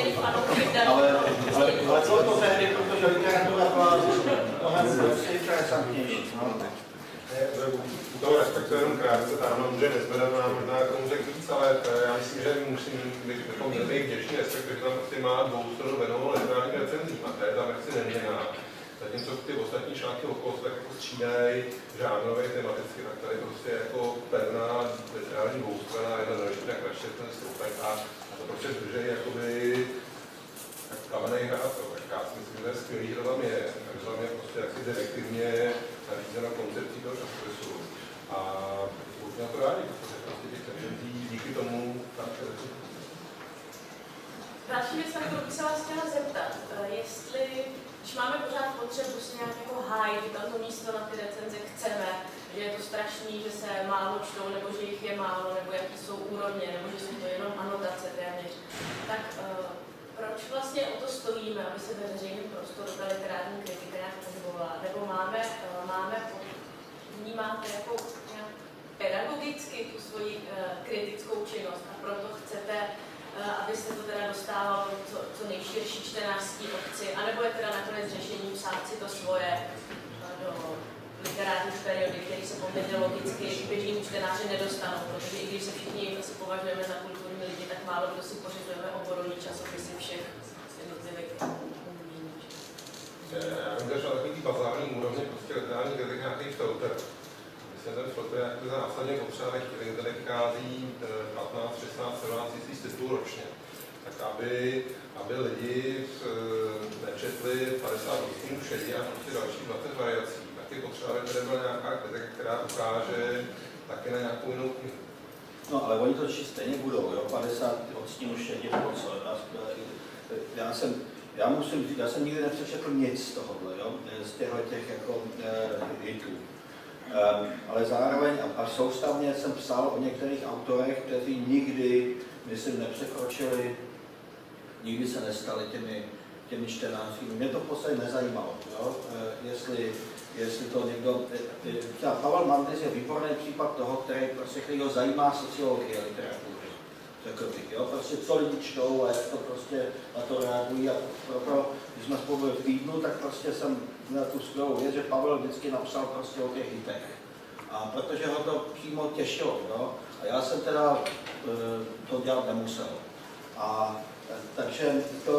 Ale bylo to tehdy, protože literatura byla mnohem interesantnější. U toho Respektu jenom krátce, tam že nezvedám možná k tomu řekl víc, ale já myslím, že bychom měli být vděční Respekt, že tam prostě má dvoustrannou venovou literární recenzí a to je tam jaksi neměná. Zatímco ty ostatní články okolo se tak jako střídají žánrově, tematicky, tak tady prostě jako pevná literární dvoustrana, jedna další, tak radši ten stoupek a to prostě zdržejí jakoby tak kamenej hrát, tak já si myslím, že to je skvělý, že to tam je, takže tam je prostě jaksi detektivně nařízena koncepcí toho časopisu. A buď na to rádi, protože prostě těch recenzí díky tomu tak další věc, na kterou bych se vás chtěla zeptat, jestli, když máme pořád potřebu si nějak jako hájit, že tato místo na ty recenze chceme, že je to strašný, že se málo čtou, nebo že jich je málo, nebo jaký jsou úrovně, nebo že jsou to jenom anotace téměř, tak proč vlastně o to stojíme, aby se ve veřejném prostoru ta literární kritika nějak pohybovala? Nebo vnímáte jako nějak pedagogicky tu svoji kritickou činnost a proto chcete, abyste to teda dostávalo co nejširší čtenářský obci, anebo je teda nakonec řešení psát si to svoje do literárních periody, které se poměrně logicky běžní čtenáři nedostanou, protože i když se všichni asi považujeme za kulturní lidi, tak málo kdo si pořizujeme oborový časopisy všech jednotlivých umění. Já bych držel takový bazální úrovně prostě literární kritik nějaký filtr. Myslím, ten filtr je jako zásadně potřeba ve chvíli, kdy tady vychází 15, 16, 17 tisíc titulů ročně. Tak aby lidi nečetli 50 odstínů šedí a prostě další 20 variací, tak je potřeba, aby tady byla nějaká kritika, která ukáže taky na nějakou jinou knihu. No, ale oni to stejně budou, jo? 50 odstínů šedí, já jsem nikdy nepřečetl nic z tohohle, jo? Z těch jako hitů. Ale zároveň a soustavně jsem psal o některých autorech, kteří nikdy, myslím, nepřekročili, nikdy se nestali těmi čtenáři. Mě to v podstatě nezajímalo, jo? Jestli to někdo... Třeba Pavel Mandis je výborný případ toho, který ho zajímá sociologie literatury. Řekl bych, jo? Prostě co lidi čtou a jak to prostě na to reagují. A proto, když jsme spolu v týdnu, tak prostě jsem měl tu skvělou věc, že Pavel vždycky napsal prostě o těch hitech. A protože ho to přímo těšilo, jo? A já jsem teda to dělat nemusel. A takže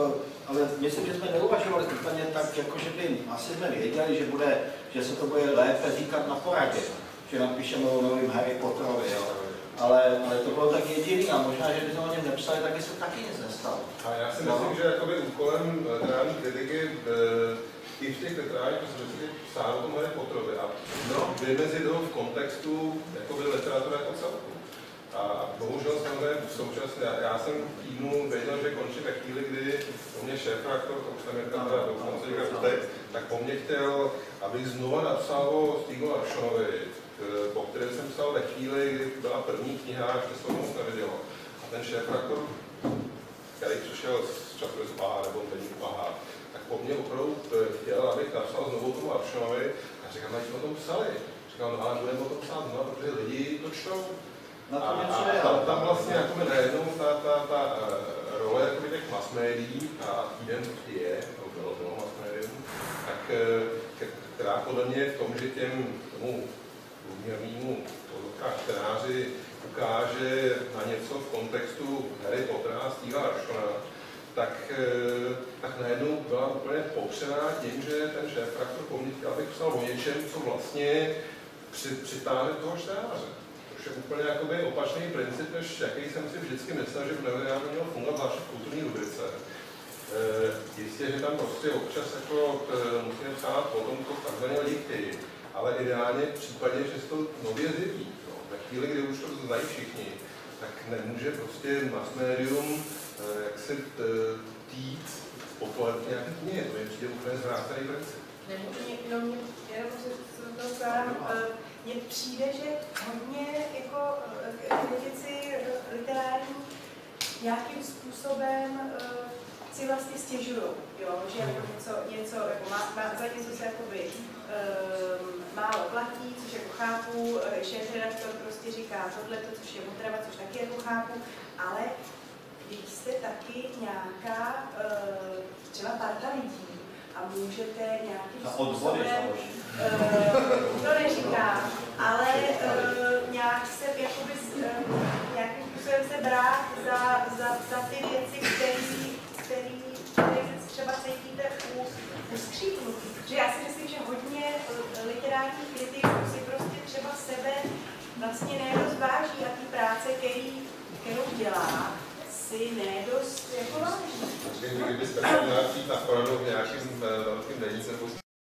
ale myslím, že jsme neuvažovali úplně tak, jako že by asi jsme věděli, že se to bude lépe říkat na poradě, že napíšeme o novým Harry Potterovi, jo. Ale to bylo tak jediný a možná, že bychom o něm nepsali, tak by se taky nic nestalo. A já si myslím, že jakoby úkolem literární kritiky i v těch literárních prostředcích psát o tom Harry Potterovi a vymezit ho v kontextu jakoby literatury jako celku. A bohužel samozřejmě současně, já jsem týdnu věděl, že končí ve chvíli, kdy po mně šéfredaktor, to už tam je tak po mně chtěl, abych znova napsal o Stiegu Larssonovi, po kterém jsem psal ve chvíli, kdy byla první kniha, a ještě se to moc nevidělo. A ten šéfredaktor, který přišel z časopisu Aha nebo deníku Aha, tak po mně opravdu chtěl, abych napsal znovu tomu Larssonovi a říkám, že jsme o tom psali. Říkám, no ale budeme o tom psát znovu, protože lidi to čtou. A tam vlastně jako najednou ta role těch mass médií a týden je, to bylo mass médium, tak která podle mě v tom, že tomu průměrnému čtenáři ukáže na něco v kontextu Harry Pottera a Stiega Larssona, tak najednou byla úplně popřená tím, že ten šéfredaktor po mně chtěl, abych psal o něčem, co vlastně přitáhne toho čtenáře. Což je úplně jakoby opačný princip, než jaký jsem si vždycky myslel, že v novinách mělo fungovat zvláště v kulturní rubrice. Jistě, že tam prostě občas jako musíme psát o tom, co takzvaně lidi chtějí, ale ideálně v případě, že se to nově zjeví. Ve chvíli, kdy už to znají všichni, tak nemůže prostě mass médium jak se týct populární nějaké knihy. To je přijde úplně zvrácený princip. Mně přijde, že hodně jako kritici literární nějakým způsobem si vlastně stěžují, jo? Že jako něco jako za něco se jakoby málo platí, což jako chápu, šéfredaktor prostě říká tohleto, což je otrava, což taky jako chápu, ale když jste taky nějaká třeba parta lidí a můžete nějakým způsobem, to neříkám, ale nějak se jakoby, nějakým způsobem se brát za ty věci, které třeba cítíte u skřípnutí. Že já si myslím, že hodně literárních kritiků si prostě třeba sebe vlastně nedost váží a ty práce, kterou dělá, si nedost jako váží. Kdybyste měla přijít na poradu v nějakým velkým deníku nebo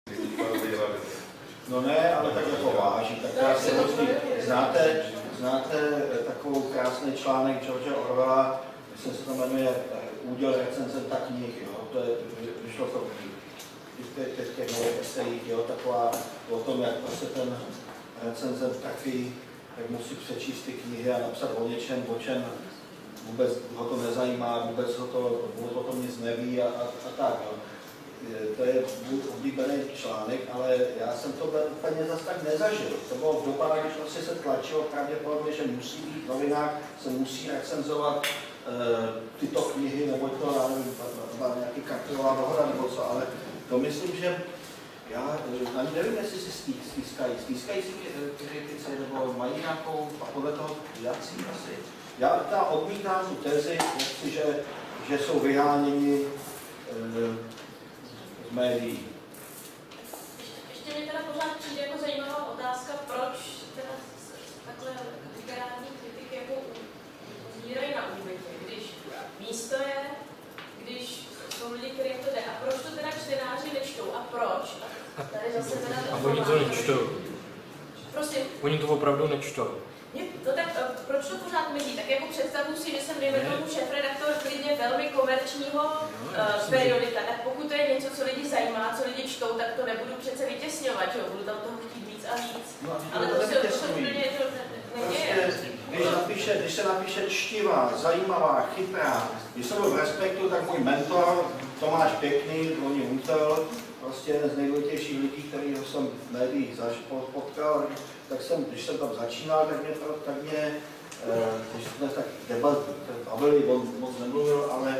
no ne, ale tak jako váží. Tak krásně znáte takovou krásný článek George Orwella, myslím se to jmenuje Úděl recenzenta knih, jo, to je, vyšlo to v těch nových esejích, jo, taková o tom, jak prostě ten recenzent taky, jak musí přečíst ty knihy a napsat o něčem, o čem vůbec ho to nezajímá, vůbec o tom nic neví a tak, jo. To je můj oblíbený článek, ale já jsem to úplně zase tak nezažil. To bylo v dobách, když vlastně se tlačilo pravděpodobně, že musí být v novinách, se musí recenzovat tyto knihy, nebo to, já nevím, nějaký Kartelová dohoda nebo co, ale to myslím, že já ani nevím, jestli si stýskají si kritici, nebo mají nějakou, a podle toho jací asi. Já odmítám tu tezi, že jsou vyháněni z médií. Ještě mi teda pořád přijde jako zajímavá otázka, proč teda takhle literární kritiky jako uzírají na úbytě, když místo je, když jsou lidi, kterým to jde. A proč to teda čtenáři nečtou? A proč? A tady zase teda a oni to nečtou. Prostě. Oni to opravdu nečtou. No tak proč to pořád mizí? Tak jako představu si, že jsem dejme tomu šéfredaktor klidně velmi komerčního periodika, tak pokud to je něco, co lidi zajímá, co lidi čtou, tak to nebudu přece vytěsňovat, že budu tam toho chtít víc a víc. No, ale to se úplně neděje. Když se napíše čtivá, zajímavá, chytrá, když jsem byl v Respektu, tak můj mentor Tomáš Pěkný, Loni Huntel, prostě jeden z nejdůležitějších lidí, který jsem v médiích potkal, tak jsem, když jsem tam začínal, když jsme tak bavili, on moc nemluvil, ale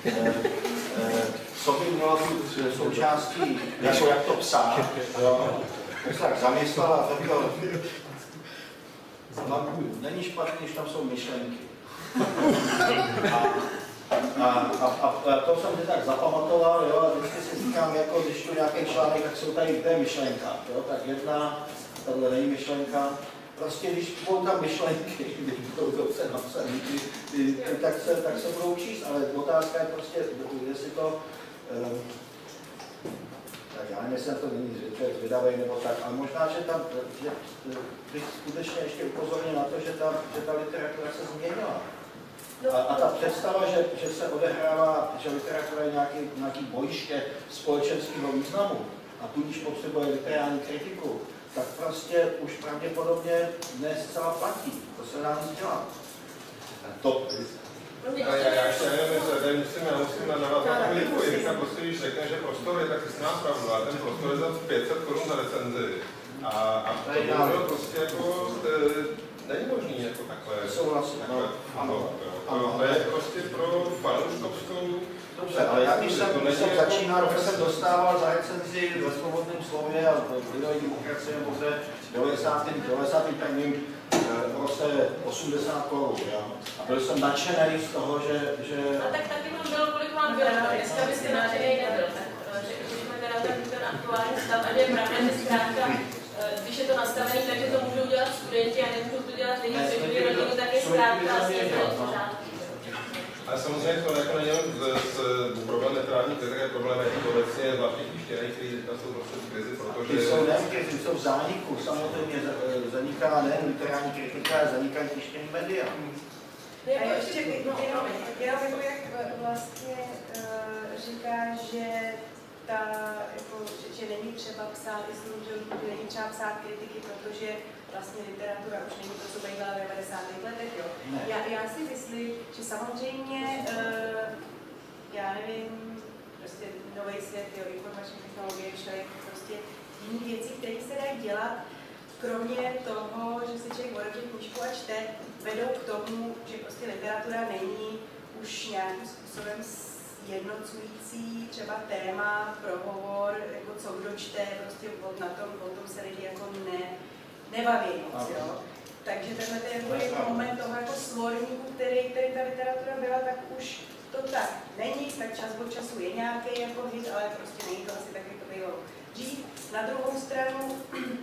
co by mělo být součástí, jako jak to psát, jo, tak se tak zamyslel a řekl, není špatný, když tam jsou myšlenky. A to jsem si tak zapamatoval, jo, a vždycky si říkám, jako když tu nějaký článek, tak jsou tady kde myšlenka, jo, tak jedna, tahle není myšlenka. Prostě když budou tam myšlenky, když budou dobře napsané, tak se budou číst, ale otázka je prostě, jestli to, tak já nevím, jestli to není zvědavý nebo tak, ale možná, že tam, že bych skutečně ještě upozornil na to, že ta literatura se změnila. A ta představa, že se odehrává, že literatura je nějaký bojiště společenského významu a tudíž potřebuje literární kritiku, tak prostě už pravděpodobně dnes zcela platí. To se dá nic dělat. Já ještě nevím, tady musíme navázat na liku. Jirka prostě, když řekne, že prostor je, tak si s nás pravdu, a ten prostor je za 500 Kč za recenzi. A to prostě jako není možný jako takhle. Souhlasím. To je prostě pro fanouškovskou. Dobře, ale já když jsem začínal, když jsem dostával za recenzi ve Svobodném slově a v Lidové demokracii nebo v 91. roce 80 Kč. A byl jsem nadšený z toho, že... A tak taky vám bylo, kolik vám bylo, dneska byste nadšený nebyl, tak řekněme teda ten aktuální stav, a je pravda, že zkrátka, když je to nastavený, takže to můžou dělat studenti a nemůžou to dělat lidi, kteří mají rodinu, tak je zkrátka vlastně pořádku. Ale samozřejmě to jako není z problém literární kritiky, je problém obecně zvláštních tištěných, který teďka jsou prostě v krizi, protože... Ty jsou ne v krizi, jsou v zániku. Samozřejmě zaniká nejen literární kritika, ale zanikají tištěný média. A ještě jenom jak vlastně říká, že že není třeba psát, že není třeba psát kritiky, protože vlastně literatura už není to, co bývala v 90. letech. Jo. Já si myslím, že samozřejmě, já nevím, prostě nový svět, jo, informační technologie, člověk, prostě jiné věci, které se dají dělat, kromě toho, že si člověk otevře knížku a čte, vedou k tomu, že prostě literatura není už nějakým způsobem jednocující třeba téma, prohovor, jako co kdo čte, prostě o tom se lidi jako nebaví moc, jo. Takže tenhle je moment toho jako svorníku, který ta literatura byla, tak už to tak není, tak čas od času je nějaký jako hit, ale prostě není to asi tak, jak to bylo dřív. Na druhou stranu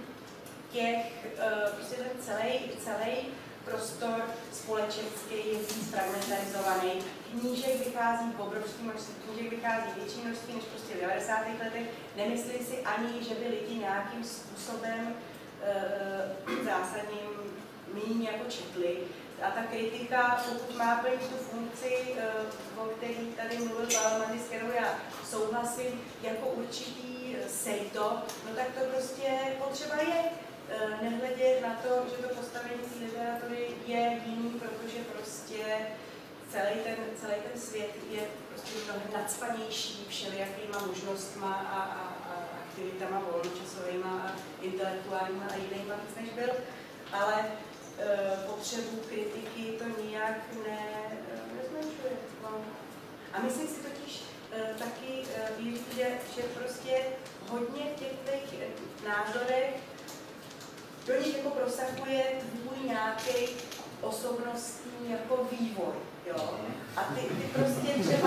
prostě ten celý prostor společenský je fragmentarizovaný. Knížek vychází v obrovském množství, knížek vychází větší množství než prostě v 90. letech. Nemyslím si ani, že by lidi nějakým způsobem zásadním méně jako četli. A ta kritika, pokud má plnit tu funkci, o který tady mluvil Pavel Mandl, s kterou já souhlasím, jako určitý sejto, no tak to prostě potřeba je. Nehledět na to, že to postavení té literatury je jiný, protože prostě celý ten svět je prostě mnohem nacpanější všelijakýma možnostma a aktivitama volnočasovýma a intelektuálníma a jinýma víc než byl, ale potřebu kritiky to nijak nezmenšuje. A myslím si totiž taky, že prostě hodně v těch názorech do nich jako prosakuje tvůj nějaký osobnostní jako vývoj, jo? A ty prostě třeba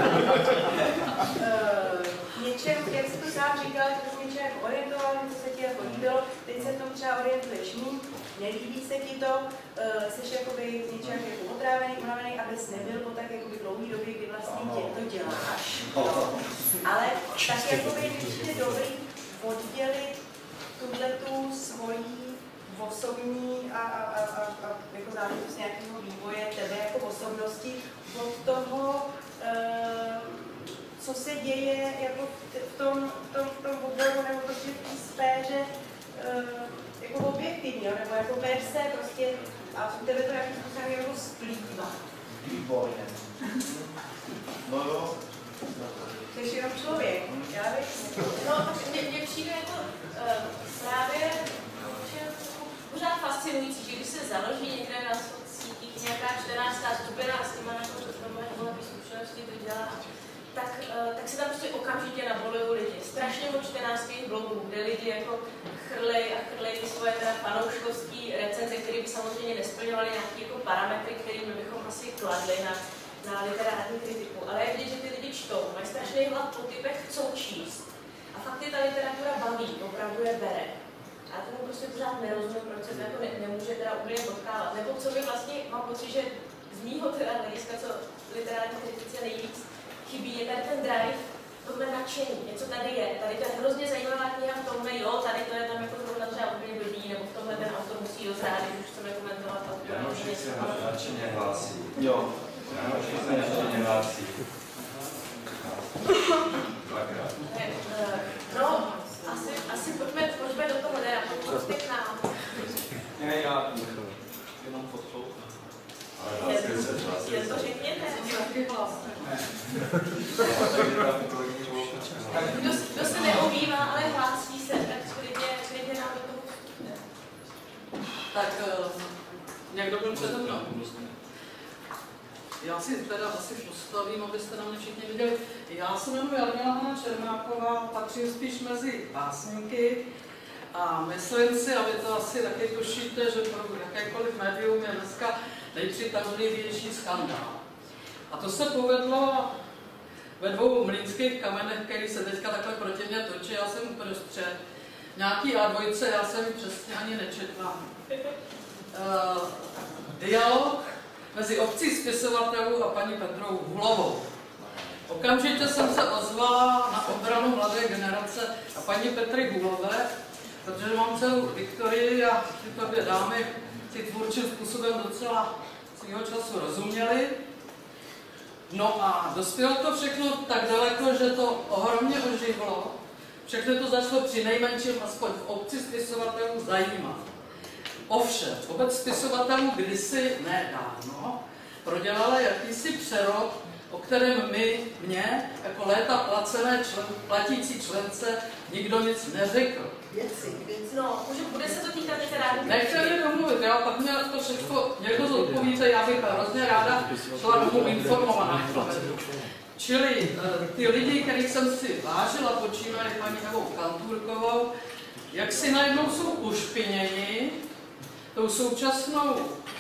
něčem, jak jsi to sám říkal, že jsi něčem jako orientoval, co se ti jako líbilo, teď se v tom třeba orientuješ míň, nelíbí se ti to, jsi jakoby něčem jako otrávený, unavený, abys nebyl po tak jakoby dlouhý době, kdy vlastně to děláš, jo? Ale tak jakoby je dobrý oddělit tuhletu svojí osobní a jako záležitost nějakého vývoje tebe jako osobnosti od toho, co se děje jako v tom oboru nebo prostě v té sféře jako objektivně, nebo jako per se prostě a u tebe to nějakým způsobem jako splývá. Výborně. No jo. Jsi jenom člověk, já vím. No, mně přijde jako právě pořád fascinující, že když se založí někde na sítích nějaká čtenářská skupina a s těma volební zkušenosti to dělá, tak se tam prostě okamžitě navolují lidi. Strašně moc čtenářských blogů, kde lidi jako chrlej svoje fanouškovské recenze, které by samozřejmě nesplňovaly nějaké jako parametry, kterými bychom asi kladli na na literární kritiku, ale je vidět, že ty lidi čtou, mají strašný hlad po typech, chcou číst. A fakt je ta literatura baví, opravdu je bere. A tomu prostě pořád nerozumím, proč se to jako nemůže teda úplně potkávat. Nebo co by vlastně, mám pocit, že z mýho teda hlediska, co literární kritice nejvíc chybí, je tady ten drive, tohle nadšení, něco tady je. Tady to je hrozně zajímavá kniha v tomhle, jo, tady to je tam jako zrovna třeba úplně blbý, nebo v tomhle ten autor musí dozrát, když už chceme komentovat autora. Já už se nadšeně hlásí. Jo. Já už se nadšeně hlásí. No, asi pojďme do toho, ne, pojďte k nám. Ne, já jenom poslouchám. Jen to řekněte. Kdo se neobývá, ale hlásí se, tak klidně nám do toho vstupne. Tak někdo byl přede mnou. Já si teda asi postavím, abyste na mě všichni viděli. Já se jmenuji Jarmila Hana Černáková, patřím spíš mezi básníky a myslím si, a vy to asi taky tušíte, že pro jakékoliv médium je dneska nejpřitažlivější skandál. A to se povedlo ve dvou mlýnských kamenech, který se teďka takhle proti mě točí, já jsem uprostřed. Nějaký A2, já jsem přesně ani nečetla. Dialog mezi obcí spisovatelů a paní Petrou Hulovou. Okamžitě jsem se ozvala na obranu mladé generace a paní Petry Hulové, protože mám dceru Viktorii a ty obě dámy si tvůrčím způsobem docela svýho času rozuměli. No a dospělo to všechno tak daleko, že to ohromně oživlo. Všechno to začalo přinejmenším aspoň v obci spisovatelů zajímat. Ovšem, obec spisovatelů kdysi nedávno prodělala jakýsi přerod, o kterém mě, jako léta platící člence, nikdo nic neřekl. No, bude se to týkat literární. Nechci mi domluvit, já pak mě to všechno někdo zodpovíte, já bych hrozně ráda šla domů informovaná. Čili ty lidi, kterých jsem si vážila, počínaje paní Evou Kantůrkovou, jak si najednou jsou ušpiněni tou současnou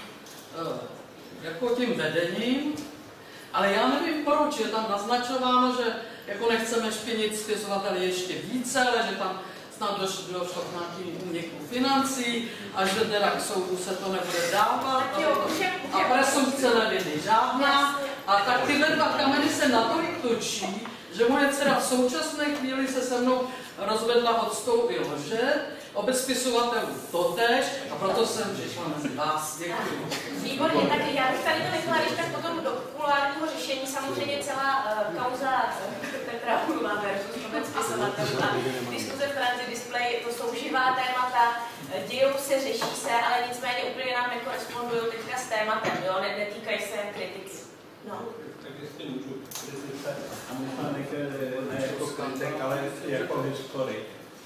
jako tím vedením, ale já nevím proč, je tam naznačováno, že jako nechceme špinit spisovateli ještě více, ale že tam snad došlo k nějakým úniku financí a že teda k soudu se to nebude dávat a presumpce neviny žádná. A tak tyhle dva kameny se natolik točí, že moje dcera v současné chvíli se mnou rozvedla, odstoupilo, že? Obec spisovatelů totéž, a proto jsem přišla mezi vás. Děkuji. Výborně, tak já bych tady to nechala, když tak potom do populárního řešení, samozřejmě celá kauza Petra Hulova versus obec spisovatelů a diskuze v Transit Display, to jsou živá témata, dějou se, řeší se, ale nicméně úplně nám nekorespondují teďka s tématem, jo? Netýkají se kritiky. No. Tak jestli můžu kritice, a možná ne jako kritik, ale jako historik.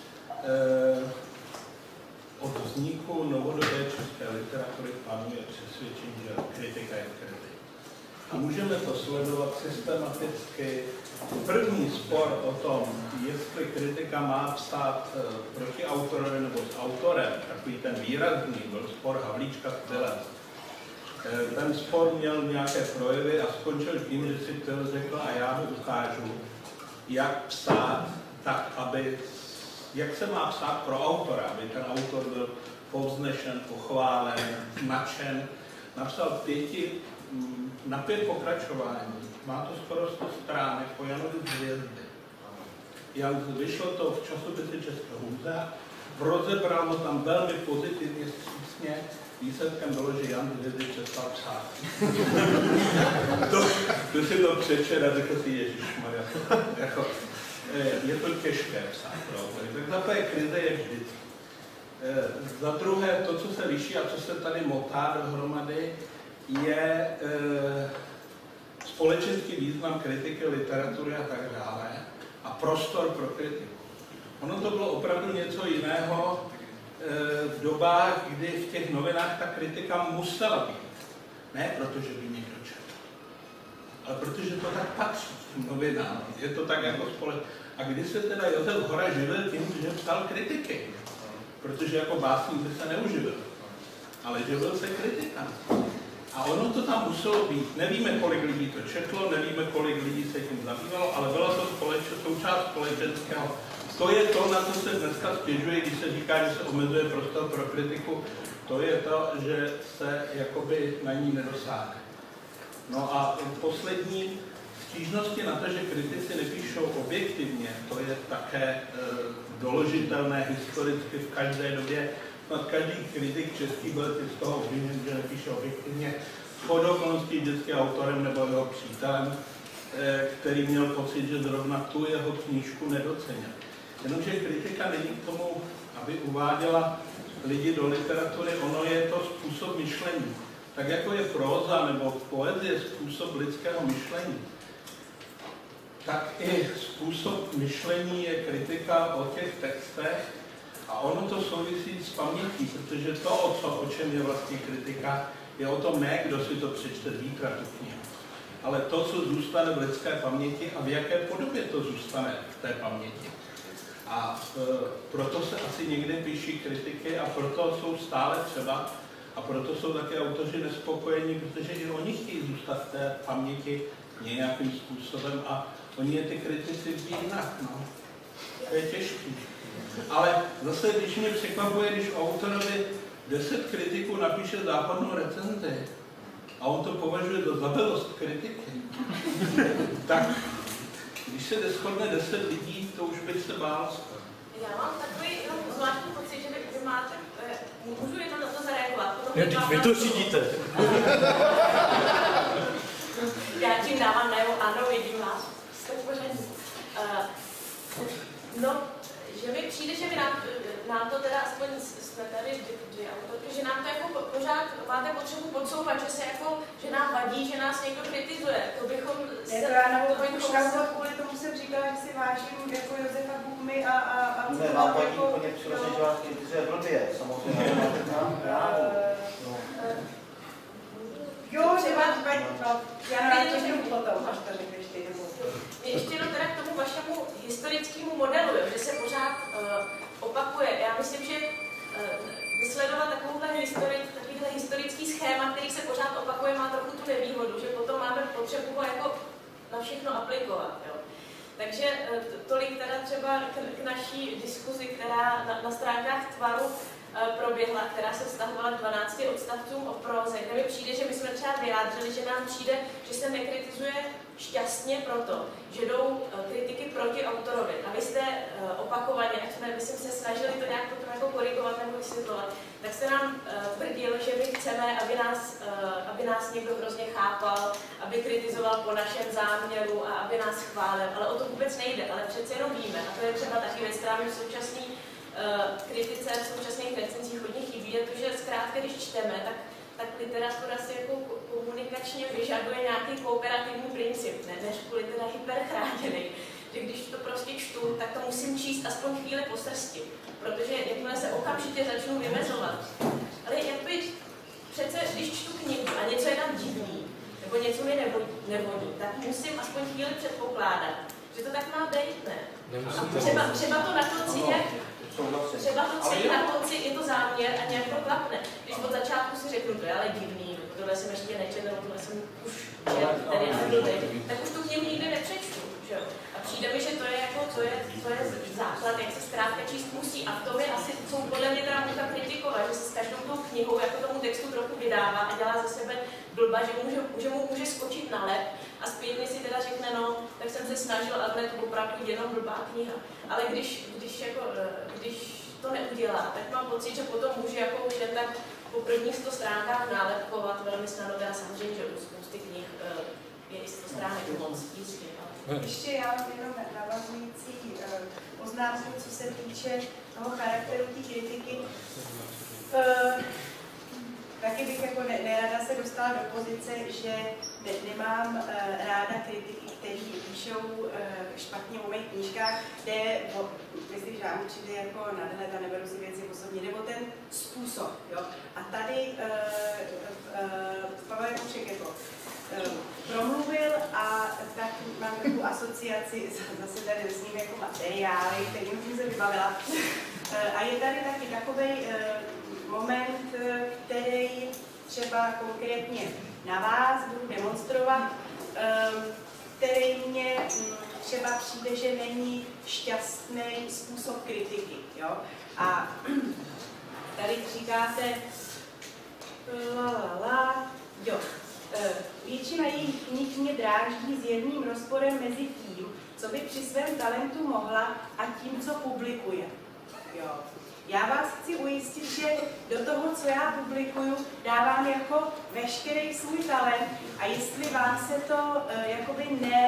Od vzniku novodobé české literatury panuje přesvědčení, že kritika je kritik. A můžeme to sledovat systematicky. První spor o tom, jestli kritika má psát proti autorovi nebo s autorem, takový ten výrazný, byl spor Havlíčka s Tylem. Ten spor měl nějaké projevy a skončil tím, že si Tyl řekl, a já mu ukážu, jak psát tak, jak se má psát pro autora, aby ten autor byl povznešen, pochválen, nadšen. Napsal na 5 pokračování. Má to skoro 100 stránek po Janovi Hvězdy. Vyšlo to v časopise Českého muzea, rozebral ho tam velmi pozitivně, střícně. Výsledkem bylo, že Jan Hvězdy přestal psát. to si to přečet a řekl si, ježišmarja, jako, je to těžké psát. Tak za to je krize je vždycky. Za druhé, to, co se liší a co se tady motá dohromady, je společenský význam kritiky, literatury a tak dále a prostor pro kritiku. Ono to bylo opravdu něco jiného v dobách, kdy v těch novinách ta kritika musela být. Ne protože by někdo četl, ale protože to tak patří v novinách. Je to tak jako A kdy se teda Josef Hora živil tím, že psal kritiky, protože jako básník by se neuživil, ale živil se kritika. A ono to tam muselo být. Nevíme, kolik lidí to četlo, nevíme, kolik lidí se tím zabývalo, ale byla to součást společenského. To je to, na co se dneska stěžuje, když se říká, že se omezuje prostor pro kritiku. To je to, že se jakoby na ní nedosáhne. No a poslední stížnosti na to, že kritici nepíšou objektivně, to je také doložitelné historicky v každé době. Snad každý kritik český byl z toho obviněn, že nepíše objektivně. Shodou okolností vždycky autorem nebo jeho přítelem, který měl pocit, že zrovna tu jeho knížku nedocenil. Jenomže kritika není k tomu, aby uváděla lidi do literatury, ono je to způsob myšlení. Tak jako je próza nebo poezie způsob lidského myšlení, tak i způsob myšlení je kritika o těch textech a ono to souvisí s pamětí, protože to, o čem je vlastně kritika, je o tom ne, kdo si to přečte zítra tu knihu, ale to, co zůstane v lidské paměti a v jaké podobě to zůstane v té paměti. A proto se asi někde píší kritiky a proto jsou stále třeba a proto jsou také autoři nespokojení, protože i oni chtějí zůstat v té paměti nějakým způsobem a oni je ty kritici vidí jinak, no. To je těžký. Ale zase, když mě překvapuje, když autorovi 10 kritiků napíše západnou recenzi a on to považuje za zabelost kritiky, tak když se neshodne 10 lidí, to už bych se bál. Já mám takový zvláštní pocit, že vy máte, můžu jenom na to zareagovat. Vy to řídíte. Já tím dávám najevo, ano, vidím vás. Jste v pořádku. No, že mi přijde, že vy nám to teda, aspoň jsme tady dvě autorky, že nám to jako pořád máte potřebu podsouvat, že se jako, že nám vadí, že nás někdo kritizuje. To bychom se... Je to já na kvůli tomu jsem říkala, že si vážím jako Josefa Bukmy a ne, vám vadí úplně přirozeně, že vás kritizuje blbě, samozřejmě máte nám právo. Jo, že vás vadí, já na to řeknu potom, až to řekneš ty nebo... Ještě jenom teda k tomu vašemu historickému modelu, že se pořád opakuje. Já myslím, že vysledovat takovýhle historický schéma, který se pořád opakuje, má trochu tu nevýhodu, že potom máme potřebu ho jako na všechno aplikovat. Jo. Takže tolik teda třeba k naší diskuzi, která na stránkách Tvaru proběhla, která se vztahovala k 12 odstavcům o próze, kde mi přijde, že my jsme třeba vyjádřili, že nám přijde, že se nekritizuje šťastně proto, že jdou kritiky proti autorovi. A vy jste opakovaně, ať jsme my se snažili to nějak potom jako korigovat nebo vysvětlovat, tak jste nám tvrdil, že my chceme, aby nás někdo hrozně chápal, aby kritizoval po našem záměru a aby nás chválil. Ale o to vůbec nejde, ale přece jenom víme, a to je třeba taky věc, která mi v současné kritice, v současných recenzích hodně chybí, je to, že zkrátka, když čteme, tak literatura si jako komunikačně vyžaduje nějaký kooperativní princip, než kvůli teda hyperchráněný. Že když to prostě čtu, tak to musím číst aspoň chvíli po srsti, protože jakmile se okamžitě začnu vymezovat. Ale jakby přece, když čtu knihu a něco je tam divný, nebo něco mi nevodí, tak musím aspoň chvíli předpokládat, že to tak má být, ne? A třeba to na konci je, třeba to celý na konci je to záměr a nějak to klapne. Když od začátku si řeknu, to je ale divný, tohle jsem ještě nečetl, tohle jsem už četl, tady a tady, tak už tu knihu nikdy nepřečtu. Že? A přijde mi, že to je jako, to je základ, jak se zkrátka číst musí. A v tom je asi, jsou podle mě teda můžu kritikovat, že se s každou tou knihou jako tomu textu trochu vydává a dělá ze sebe blba, že mu může skočit na lep a zpětně si teda řekne, no, tak jsem se snažil, ale to opravdu jenom blbá kniha. Ale když to neudělá, tak mám pocit, že potom může jako už jen tak po prvních 100 stránkách nálepkovat velmi snadno, teda samozřejmě, že u spousty knih je i 100 stránek moc jistě. Ještě já mám jenom navazující poznámku, co se týče toho charakteru té kritiky. Taky bych jako nerada se dostala do pozice, že nemám ráda kritiky, kteří píšou špatně o mých knížkách, kde, myslím, že já určitě jako nadhled a neberu si věci osobně, nebo ten způsob. Jo? A tady Pavel Kušek jako promluvil a tak mám takovou asociaci, zase tady s ním jako materiály, kterým jsem se vybavila. A je tady taky takový moment, který třeba konkrétně na vás, budu demonstrovat, který mně třeba přijde, že není šťastný způsob kritiky. Jo? A tady říkáte, jo. Většina jejich knih mě dráždí s jedním rozporem mezi tím, co by při svém talentu mohla a tím, co publikuje. Jo. Já vás chci ujistit, že do toho, co já publikuju, dávám jako veškerý svůj talent a jestli vám se to jakoby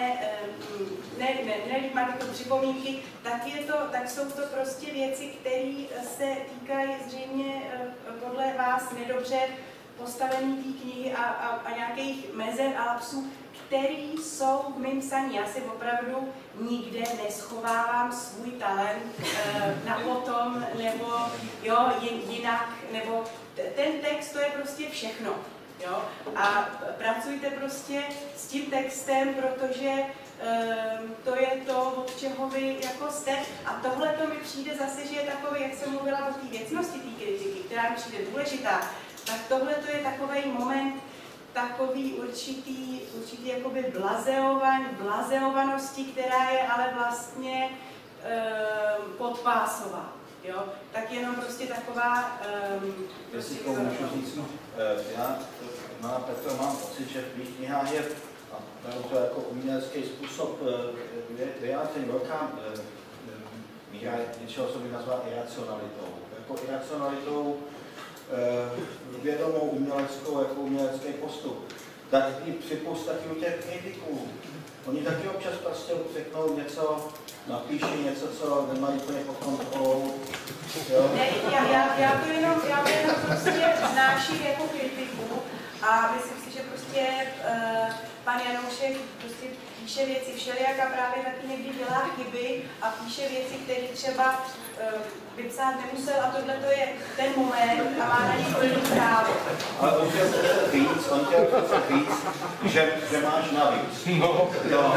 máte to připomínky, tak jsou to prostě věci, které se týkají zřejmě podle vás nedobře postavený té knihy a nějakých mezer a lapsů, který jsou v mém psaní. Já si opravdu nikde neschovávám svůj talent na potom, nebo jo, jinak, nebo ten text to je prostě všechno. Jo? A pracujte prostě s tím textem, protože to je to, od čeho vy jako jste. A tohle to mi přijde zase, že je takový, jak jsem mluvila o té věcnosti té kritiky, která mi přijde důležitá, tak tohle to je takový moment takový určitý jakoby blazeovanosti, která je ale vlastně podpásová. Jo? Tak jenom prostě taková... Jestli to můžu říct, já na Petro mám pocit, že v mých knihách je to jako umělecký způsob vyjádření velká míra něčeho, co bych nazval iracionalitou. Jako iracionalitou vědomou uměleckou, jako umělecký postup. Tak i připust taky u těch kritiků. Oni taky občas prostě řeknou něco, napíší něco, co nemají úplně pod kontrolou. Ne, já to jenom prostě vznáším jako kritiku a myslím si, že prostě pan Janoušek prostě píše věci všelijak a právě taky někdy dělá chyby a píše věci, které třeba vypsat nemusel a tohle to je ten moment a má na něj plný právo. Ale on chtěl přece říct, že máš navíc. No. Jo.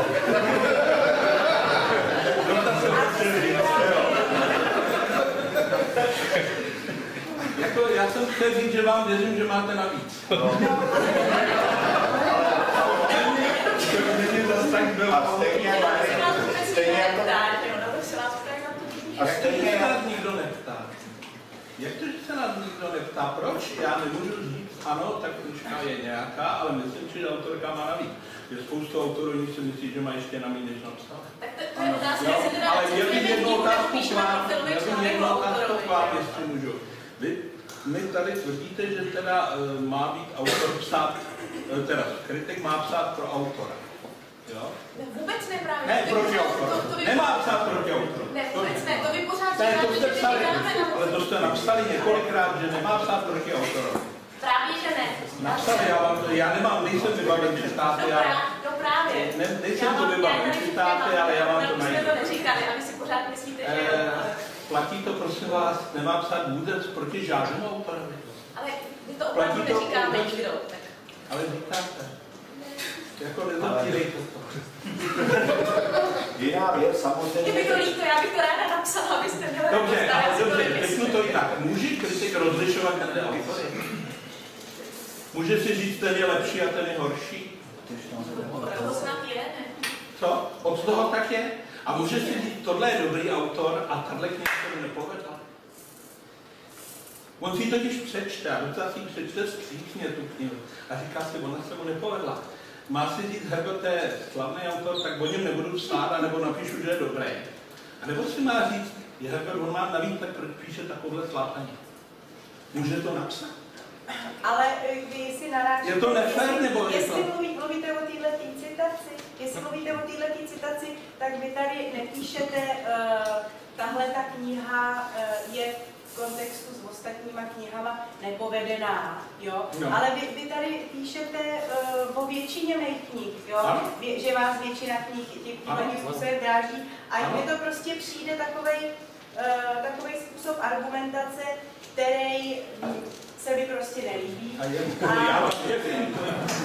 Jako, já jsem chtěl říct, že vám věřím, že máte navíc. No. A stejně se nás nikdo neptá. Jak to, že se nás nikdo neptá? Proč? Já nemůžu říct, ano, tak knižka je nějaká, ale myslím si, že autorka má navíc. Je spoustu autorů, si myslí, že má ještě na než napsal. Tak to je otázka, jestli teda ale já bych jednu otázku k vám, autorovi. jestli můžu. My tady tvrdíte, že teda má být autor psát, teda kritik má psát pro autora. Jo? Ne, vůbec ne právě. Ne, proti autoru. Nemá psát proti autoru. Ne, vůbec ne, to vy pořád říkáte, že psali, ale to jste napsali několikrát, že nemá psát proti autoru. Právě, že ne. Napsali, já nemám, nejsem vybaven citáty, no právě. Nejsem to vybaven citáty, ale já vám to najdu. to neříkali, a vy si pořád myslíte, že... Platí to, prosím vás, nemá psát vůbec proti žádnému autorovi. Ale vy to opravdu neříkáte nikdo. Ale říkáte. Jako nezapírejte to. Jiná věc, samozřejmě. Je mi to líto, já bych to ráda napsala, abyste měli... Dobře, řeknu to i tak. Může kritik rozlišovat ten autory? Může si říct, ten je lepší a ten je horší? To snad je, ne? Co? Od toho tak je? A může si říct, tohle je dobrý autor a tahle kniha se mu nepovedla? On si totiž přečte a docela si přečte střícně tu knihu a říká si, ona se mu nepovedla. Má si říct, Herbert je slavný autor, tak o něm nebudu psát, anebo napíšu, že je dobrý. A nebo si má říct, Herbert, on má navíc, tak proč píše takovouhle slátaní. Může to napsat? Ale vy si narážíte... Je to nefér, nebo je Jestli to... mluvíte o této citaci, tak vy tady nepíšete, tahle ta kniha je v kontextu s ostatníma knihama nepovedená, jo? No. Ale vy tady píšete o většině mých knih, jo? Že vás většina knih tímhle způsobem dráždí. A mně to prostě přijde takovej způsob argumentace, který se mi prostě nelíbí. A já vám věřím.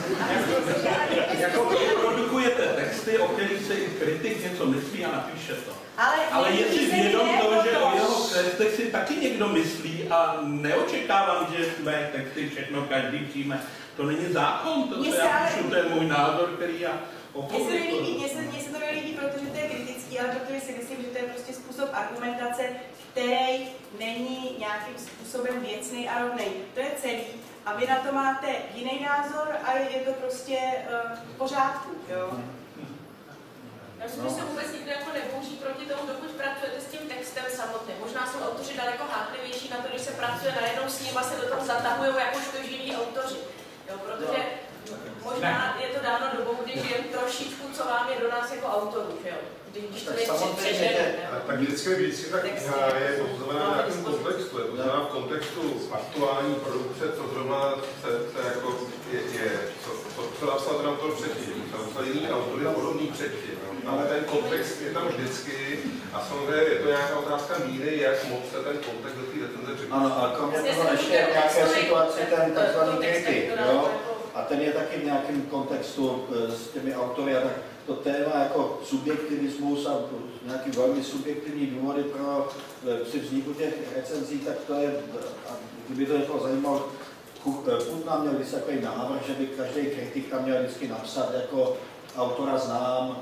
Jako produkujete texty, o kterých se kritik něco myslí a napíše to. Ale je si vědom toho, že o jeho textech si taky někdo myslí a neočekávám, že mé texty všechno každý přijme. To není zákon, to já píšu, to je můj názor, který já opovuji. Mně se to nelíbí, protože to je kritický, ale protože si myslím, že to je prostě způsob argumentace, který není nějakým způsobem věcný a rovnej. To je celý. A vy na to máte jiný názor a je to prostě v pořádku, jo? Já myslím, že se vůbec nikdo jako nebouří proti tomu, dokud pracujete s tím textem samotným. Možná jsou autoři daleko háklivější na to, když se pracuje najednou s ním a se do toho zatahují jakožto živí autoři. Jo, protože možná je to dáno dobou, když jen trošičku, co vám je do nás jako autorů, že jo? Když to nepřečtete. Tak vždycky tak je poznamená v nějakém kontextu. Je poznamená v kontextu aktuální produkce, co zrovna se jako je co napsal ten autor předtím. Napsal jiný autory podobný předtím. Ale ten kontext je tam vždycky a samozřejmě je to nějaká otázka míry, jak moc se ten kontext do té recenze připravuje. Ano, ale kromě toho ještě v nějaké situaci ten takzvaný kritik, jo? A ten je taky v nějakém kontextu s těmi autory a tak to téma jako subjektivismus a nějaký velmi subjektivní důvody pro při vzniku těch recenzí, tak to je, a kdyby to někoho zajímalo, Putna měl vždycky takový návrh, že by každý kritik tam měl vždycky napsat jako autora znám,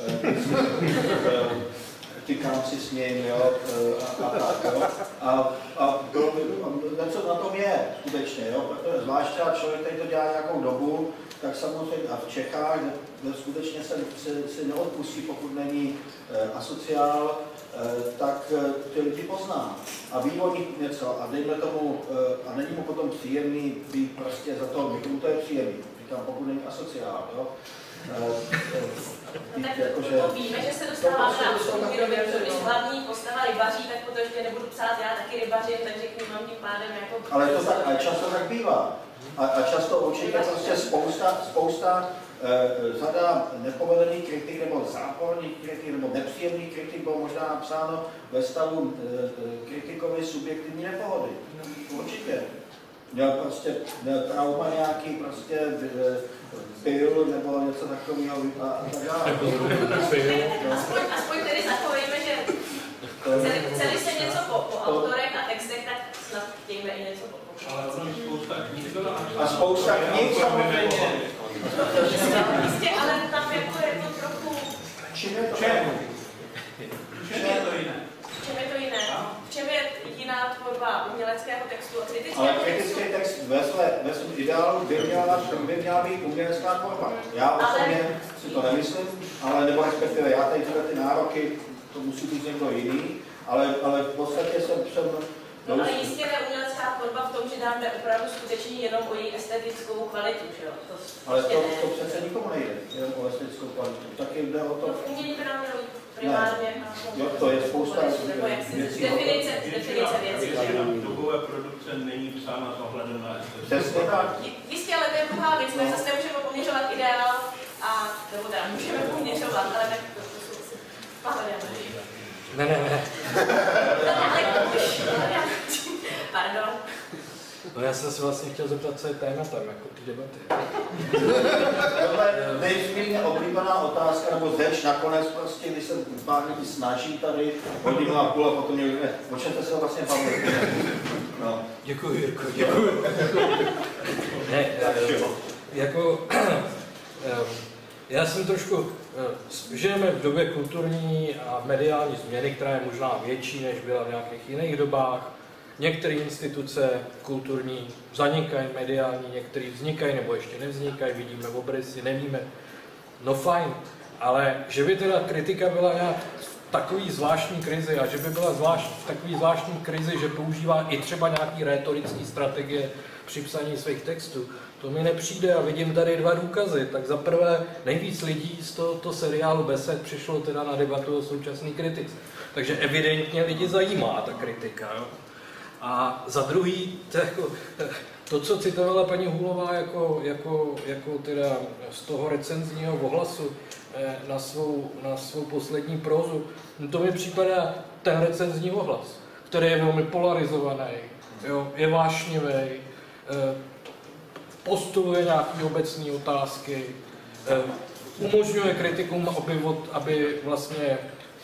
tykám si s ním, jo, a tak, jo. A něco na tom je skutečně, jo, protože zvláště člověk, který to dělá nějakou dobu, tak samozřejmě a v Čechách, kde skutečně se neodpustí, pokud není asociál, tak ty lidi pozná a ví o nich něco a dejme tomu, a není mu potom příjemný být prostě za to, někomu to je příjemný, říkám, pokud není asociál, jo. To víme, že se dostáváme na absolutní rovinu, když hlavní postava rybaří, tak potom ještě nebudu psát, já taky rybařím, takže k mám tím pádem jako... Ale to tak, ale často tak bývá. A často určitě prostě spousta řada nepovedených kritik nebo záporných kritik nebo nepříjemných kritik bylo možná napsáno ve stavu kritikovi subjektivní nepohody. Určitě. Měl prostě trauma nějaký, prostě pil nebo něco takového a tak dále. Aspoň tedy zachovejme, že chceli se něco po autorech a textech, tak snad chtějme i něco po a spousta knih samozřejmě. Jistě, ale tam jako je to trochu... Čím je to jiné? V čem je to jiné? V čem je jiná tvorba uměleckého textu a kritického textu? Ale kritický text ve svém ideálu by měla být umělecká tvorba. Já osobně si to nemyslím, ale nebo respektive já tady ty nároky, to musí být někdo jiný, ale v podstatě jsem no, ale jistě ne umělecká tvorba v tom, že nám jde opravdu skutečně jenom o její estetickou kvalitu, že jo? Ale to přece nikomu nejde, jenom o estetickou kvalitu. Taky jde o to... No v umění by nám mělo primárně... Jo, to je spousta věcí. Definice věcí. Dubové produkce není psána s ohledem na estetiku. Jistě, ale to je druhá věc, my zase nemůžeme poměřovat ideál a... nebo teda můžeme poměřovat, ale tak to jsou si... Ne. Pardon. No já jsem se vlastně chtěl zeptat, co je tématem jako ty debaty. Tohle nejsmírně oblíbená otázka, nebo řeč nakonec prostě, když se pár lidí snaží tady hodinu a půl a potom někdo o čem jste se vlastně bavili? No. Děkuji, Jirko, děkuji. Ne, jako... Já jsem trošku, žijeme v době kulturní a mediální změny, která je možná větší, než byla v nějakých jiných dobách. Některé instituce kulturní zanikají, mediální, některé vznikají nebo ještě nevznikají, vidíme obrysy, nevíme. No fajn, ale že by teda kritika byla nějak v takový zvláštní krizi a že by byla v takový zvláštní krizi, že používá i třeba nějaký rétorické strategie při psaní svých textů, to mi nepřijde a vidím tady dva důkazy. Tak za prvé nejvíc lidí z tohoto seriálu Besed přišlo teda na debatu o současné kritice. Takže evidentně lidi zajímá ta kritika. Jo? A za druhý, to, co citovala paní Hůlová jako teda z toho recenzního ohlasu na svou poslední prózu, no to mi připadá ten recenzní ohlas, který je velmi polarizovaný, jo? Je vášnivý, postuluje nějaké obecné otázky, umožňuje kritikům, aby vlastně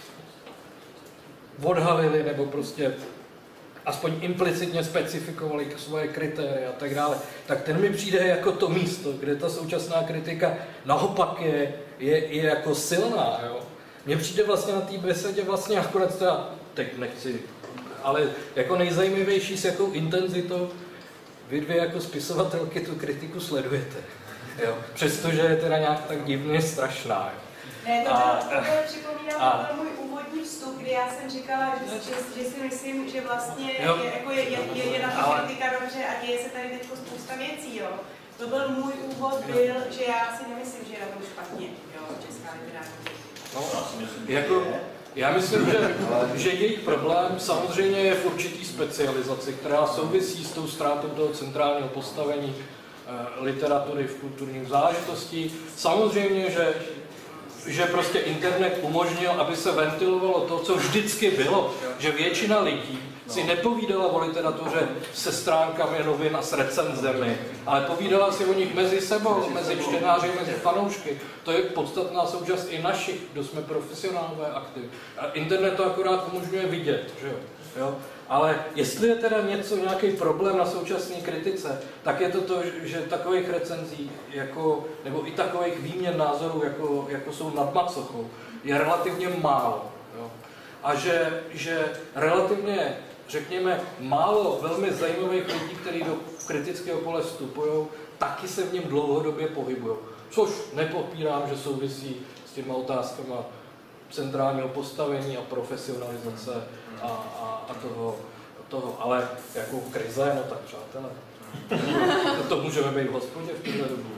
odhalili nebo prostě aspoň implicitně specifikovali svoje kritéria a tak dále, tak ten mi přijde jako to místo, kde ta současná kritika naopak je jako silná. Jo? Mně přijde vlastně na té besedě vlastně nakonec teda, teď nechci, ale jako nejzajímavější s jakou intenzitou vy dvě jako spisovatelky tu kritiku sledujete. Jo? Přestože je teda nějak tak divně strašná. Jo? Ne, to připomínám, to byl můj úvodní vstup, kdy já jsem říkala, že si myslím, že vlastně je na to kritika dobře a děje se tady teď spousta věcí, jo. To byl můj úvod, že já si nemyslím, že je na tom špatně, jo, česká literární. Já myslím, že jejich problém samozřejmě je v určitý specializaci, která souvisí s tou ztrátou toho centrálního postavení literatury v kulturním záležitosti. Samozřejmě, že prostě internet umožnil, aby se ventilovalo to, co vždycky bylo, že většina lidí si nepovídala o literatuře se stránkami novin a s recenzemi, ale povídala si o nich mezi sebou, mezi čtenáři, mezi fanoušky. To je podstatná součást i našich, kdo jsme profesionálové aktiv. Internet to akorát umožňuje vidět, že jo? Ale jestli je teda nějaký problém na současné kritice, tak je to, že takových recenzí, nebo i takových výměn názorů, jako jsou nad macochou, je relativně málo. Jo? A že relativně, řekněme, málo velmi zajímavých lidí, kteří do kritického pole vstupují, taky se v něm dlouhodobě pohybují. Což nepopírám, že souvisí s těma otázkama centrálního postavení a profesionalizace a toho, ale jako krize, no tak přátelé. To můžeme být v hospodě v tuhle dobu.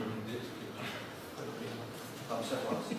Tam se hlásí.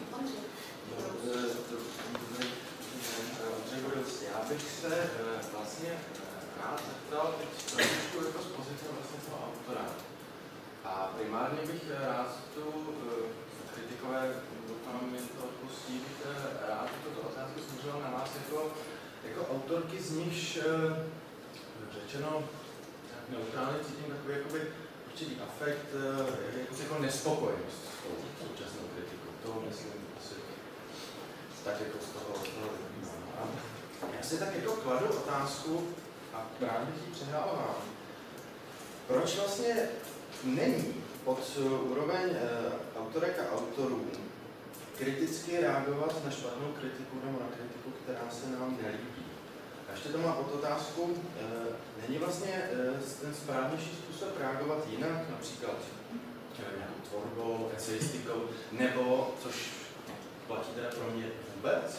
Já bych se vlastně rád zeptal teď trošičku jako z pozice vlastně toho autora. A primárně bych rád tu kritikové, doufám, mi to odpustíte, rád tuto otázku směřoval na vás jako autorky, z nichž řečeno neutrálně cítím takový jakoby určitý afekt, jako nespokojenost s tou současnou kritikou. To myslím asi tak jako z toho vyplývá. Já si tak jako kladu otázku a právě bych ji přehrál vám. Proč vlastně není pod úroveň autorek a autorů kriticky reagovat na špatnou kritiku nebo na kritiku, která se nám nelíbí? A ještě to má podotázku, není vlastně ten správnější způsob reagovat jinak, například nějakou tvorbou, eseistikou, nebo, což platí teda pro mě vůbec,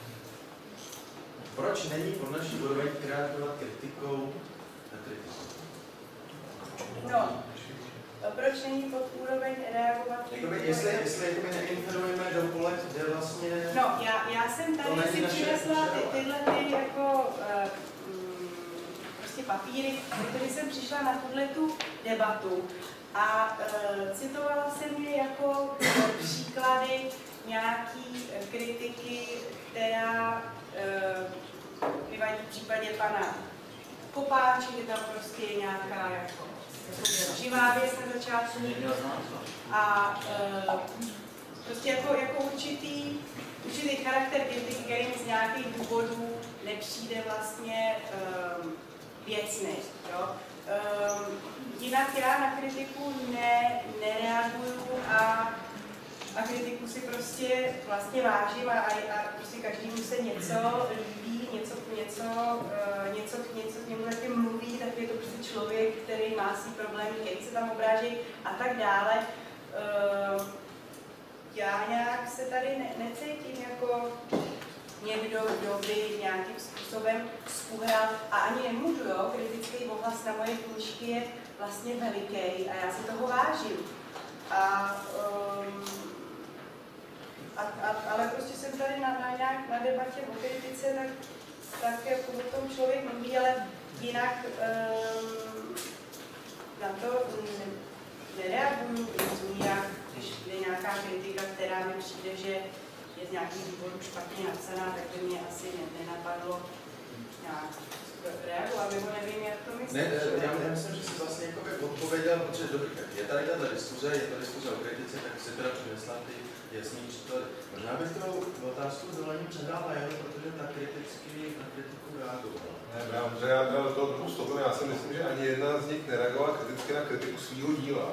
proč není pod naší úroveň reagovat kritikou na kritiku? No, proč není pod úroveň reagovat kritikou? Jestli neinferujeme do pole, kde vlastně... No, já jsem tady si přinesla tyhle jako prostě papíry, protože jsem přišla na tuhletu debatu a citovala jsem je jako příklady nějaký kritiky, která vyvadí v případě pana Kopáče, kde tam prostě je nějaká jako živá věc na začátku. A prostě jako určitý charakter kritiky, který z nějakých důvodů nepřijde vlastně věcný. Jinak já na kritiku nereaguju a kritiku si prostě vlastně vážím a prostě každému se něco líbí, něco k němu taky mluví, tak je to prostě člověk, který má svý problémy, který se tam obráží a tak dále. Já nějak se tady necítím jako někdo, kdo by nějakým způsobem zkuhral a ani nemůžu, jo, kritický ohlas na moje knížky je vlastně veliký a já si toho vážím. Ale prostě jsem tady na debatě o kritice, tak jako o tom člověk mluví, ale jinak na to nereaguju, když je nějaká kritika, která mi přijde, že je z nějakých důvodů špatně napsaná, tak by mě asi nenapadlo nějak reagovat, nebo nevím, jak to myslíš. Ne, já myslím, že jsi vlastně odpověděl, protože dobrý, je tady ta diskuze, o kritice, tak si teda přinesla ty jasný příklady. Možná bych tu otázku s dovolením předal na Janu, protože na kritiku reagovala. Ne, já do toho druhou stopnu, já si myslím, že ani jedna z nich nereagovala kriticky na kritiku svýho díla.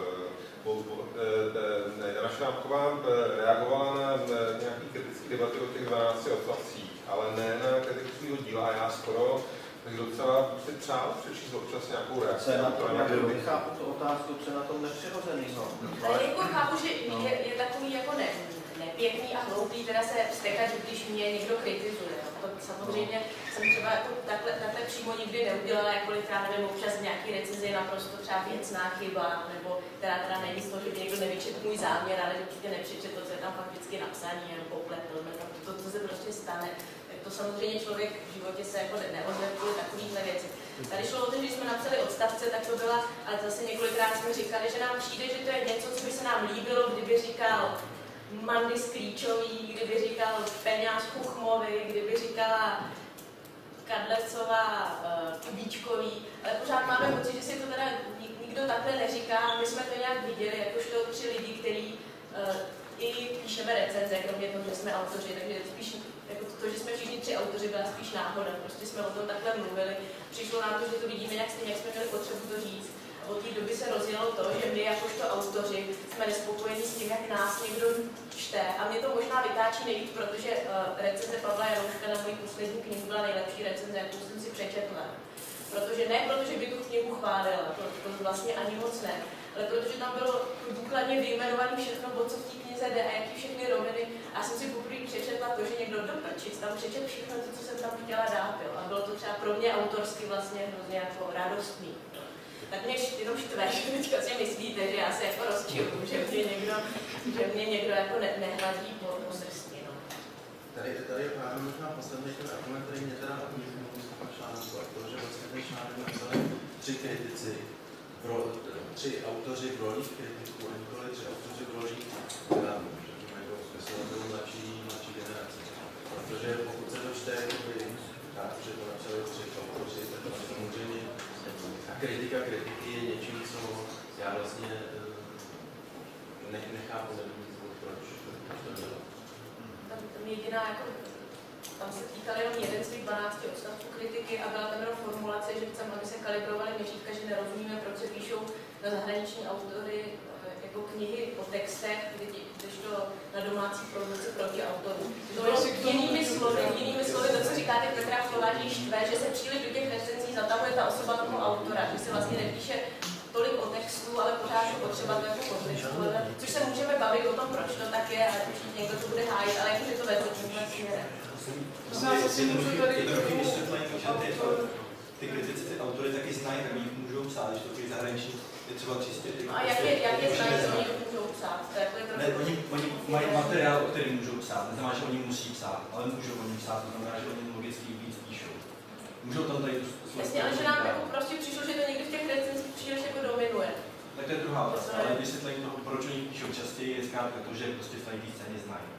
Jana Šrámková reagovala na nějaký kritický debaty o těch 12 odstavcích, ale ne na kritiku svýho díla a já skoro bych docela si přál přečíst občas nějakou reakci. Co je na tom, jak chápu tu otázku, co je na tom nepřirozenýho. Ale jako chápu, že je takový jako nepěkný a hloupý teda se vztekat, když mě někdo kritizuje. To samozřejmě jsem třeba jako takhle přímo nikdy neudělala, jakkoliv já nevím, občas v nějaký recenzi naprosto třeba věcná chyba, nebo teda není z toho, že by někdo nevyčetl můj záměr, ale určitě nepřečetl to, co je tam fakticky napsané, nebo popletl, to se prostě stane. To samozřejmě člověk v životě se jako neozve kvůli takovýhle věci. Tady šlo o to, že když jsme napsali odstavce, tak to byla, ale zase několikrát jsme říkali, že nám přijde, že to je něco, co by se nám líbilo, kdyby říkal Mandy Sklíčový, kdyby říkal Peňáz Chuchmovi, kdyby říkala Kadlecová Kubíčkový, ale pořád máme pocit, že si to teda nikdo takhle neříká. My jsme to nějak viděli, jakožto 3 lidi, kteří i píšeme recenze, kromě toho, že jsme autoři, takže spíš jako to, že jsme všichni 3 autoři, byla spíš náhoda. Prostě jsme o tom takhle mluvili. Přišlo nám to, že to vidíme nějak stejně, jak jsme měli potřebu to říct. Od té doby se rozjelo to, že my jakožto autoři jsme nespokojeni s tím, jak nás někdo čte. A mě to možná vytáčí nejvíc, protože recenze Pavla Jarouška na moji poslední knihu byla nejlepší recenze, jakou jsem si přečetla. Protože by tu knihu chválila, to vlastně ani moc ne, ale protože tam bylo důkladně vyjmenované všechno, o co v té knize jde a jaký všechny roviny. A jsem si poprvé přečetla to, že někdo do prčic tam přečet všechno to, co jsem tam chtěla dát. Jo. A bylo to třeba pro mě autorsky vlastně hrozně jako radostný. Tak mě jenom štve, že teďka si myslíte, že já se jako rozčiluju, že mě někdo jako nehladí po srsti. No. Tady je právě možná poslední ten argument, který mě teda na článku, protože vlastně ten článek napsali 3 kritici, 3 autoři v rolích kritiků, a nikoli 3 autoři v rolích smyslatelů mladší generace. Protože pokud se dočte, že to napsali 3 autoři, tak samozřejmě kritika kritiky je něčím, co já vlastně nechápu, proč to dělat. Tam jediná jako, tam se týkal jenom jeden z těch 12 odstavců kritiky a byla tam jenom formulace, že chceme, aby se kalibrovaly měřítka, že nerozumíme, proč se píšou na zahraniční autory jako knihy o textech, kdežto na domácí produkci proti autorům. To bylo jinými slovy, to, co říkáte Petra Kováři štve, že se příliš do těch recenzí zatahuje ta osoba toho autora, že se vlastně nepíše tolik o textu, ale pořád je potřeba to jako kontextovat, což se můžeme bavit o tom, proč to tak je, a určitě někdo to bude hájit, ale jakože to vede tímhle směrem. Jednoduchý vysvětlení, že ty kritici, ty autory taky znají, tak oni můžou psát, když to ty zahraniční je třeba čistě. A jak je znají, že oni můžou psát? Ne, oni mají materiál, o který můžou psát, neznamená, že oni musí psát, ale můžou oni psát, to znamená, že oni logicky víc píšou. Můžou tam tady jasně, ale že nám jako prostě přišlo, že to někdy v těch recenzích příliš jako dominuje. Tak to je druhá otázka, ale vysvětlení toho, proč oni píšou častěji, je zkrátka to, že prostě v té víc ani znají.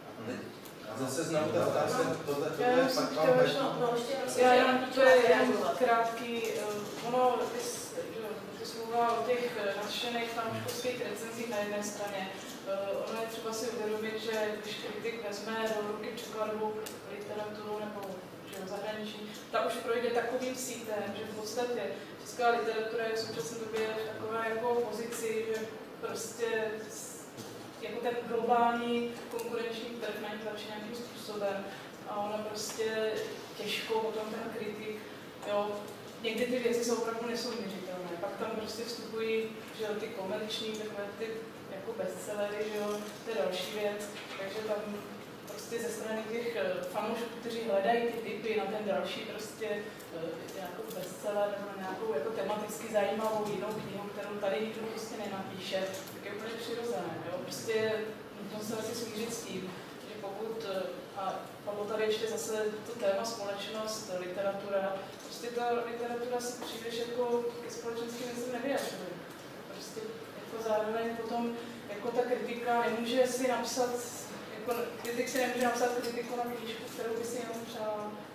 Zase znám ta otázka, tohle je fakt vám já jenom to je jenom krátký, ono, ty jsi mluvila o těch nadšených fanouškovských recenzích na jedné straně. Ono je třeba si uvědomit, že když kritik vezme do ruky překladovou literaturu nebo zahraniční, ta už projde takovým sítem, že v podstatě česká literatura je v současné době v takové jako pozici, že prostě jako ten globální konkurenční trh na ní tlačí nějakým způsobem a ona prostě těžko potom ten kritik, jo, někdy ty věci jsou opravdu nesouměřitelné, pak tam prostě vstupují, že ty komerční, takové ty jako bestsellery, že jo, to je další věc, takže tam prostě ze strany těch fanoušků, kteří hledají ty typy na ten další prostě nějakou bestseller nebo na nějakou jako tematicky zajímavou jinou knihu, kterou tady nikdo prostě nenapíše, tak je úplně přirozené. Jo? Prostě nutno se asi smířit s tím, že pokud, a Pavlo tady ještě zase to téma společnost, literatura, prostě ta literatura se příliš jako ke společenským věcem nevyjadřuje. Prostě jako zároveň potom jako ta kritika nemůže si napsat, jako kritik si nemůže napsat kritiku na knížku, kterou by si jenom přál.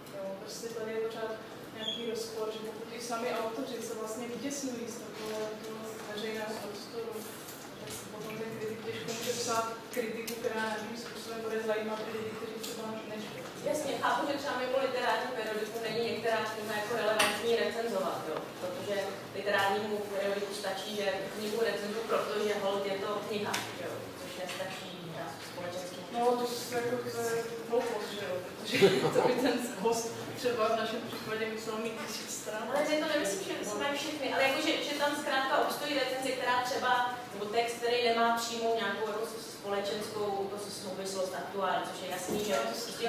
prostě tady je pořád nějaký rozpor, že pokud i sami autoři se vlastně vytěsňují z toho veřejného prostoru, tak potom ten kritik těžko může psát kritiku, která nějakým způsobem bude zajímat i lidi, kteří třeba nečtou. Jasně, chápu, že třeba mimo literární periodiku není některá kniha jako relevantní recenzovat, jo? Protože literárnímu periodiku stačí, že knihu recenzu, protože hold je to kniha, jo? Což nestačí na společenský. No, to je hloupost, že jo? Protože to by ten host třeba v našem případě musel mít 1000 stran. Ale to nemyslím, že to mají všechny, ale jako, že tam zkrátka obstojí recenze, která třeba, nebo text, který nemá přímou nějakou jako společenskou souvislost aktuální, což je jasný, že prostě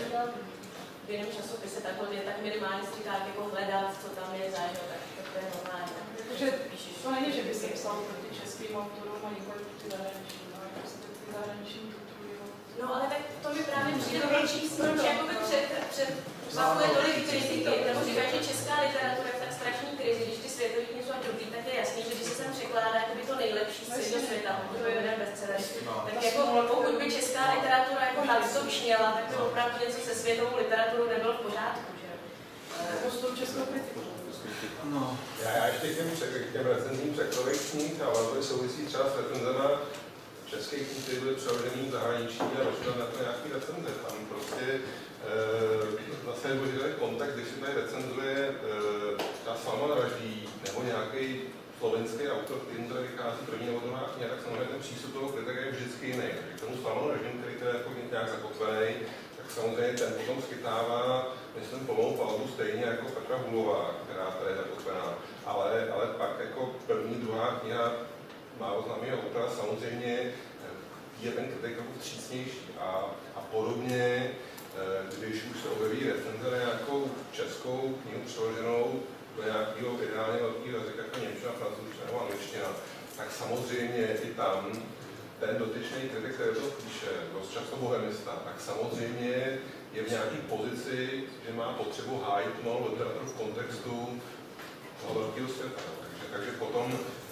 v jiném časopise takhle je tak minimálně stříkák jako hledat, co tam je zájem, tak to je normální. Takže to není, že by se psal proti českým autorům a nikoli proti zahraničním, ale prostě ty zahraniční kultury. No ale tak to mi právě přijde větší smrt, že jakoby před tolik kritiky, nebo říkají, že česká literatura je v tak strašný krizi, když ty světový knihy jsou dobrý, tak je jasný, že když se sem překládá jakoby to nejlepší z celého světa, to je jeden bestseller, tak jako pokud by česká literatura jako nadsočněla, tak by opravdu něco se světovou literaturou nebylo v pořádku, že jo? Jako s tou českou kritikou. No. Já ještě k těm recenzním překladech knih, ale to souvisí třeba s recenzema českých knih, které byly přeložený v zahraničí a došlo na to nějaký recenze. Tam prostě zase je důležitý kontext, když si tady recenzuje třeba Salman Rushdie nebo nějaký slovenský autor, který tady vychází první nebo druhá kniha, tak samozřejmě ten přístup toho kritika je vždycky jiný. K tomu Salmanu Rushdie, který to je jako nějak zakotvený, tak samozřejmě ten potom schytává, myslím, plnou palbu stejně jako Petra Hulová, která tady je zakotvená. Ale pak jako první, druhá kniha málo známého autora samozřejmě je ten kritik jako vstřícnější a podobně, když už se objeví recenze na nějakou českou knihu přeloženou do nějakého ideálně velkého jazyka jako němčina, francouzština nebo angličtina, tak samozřejmě i tam ten dotyčný kritik, který to píše, dost často bohemista, tak samozřejmě je v nějaké pozici, že má potřebu hájit malou literaturu v kontextu toho velkého světa. Takže potom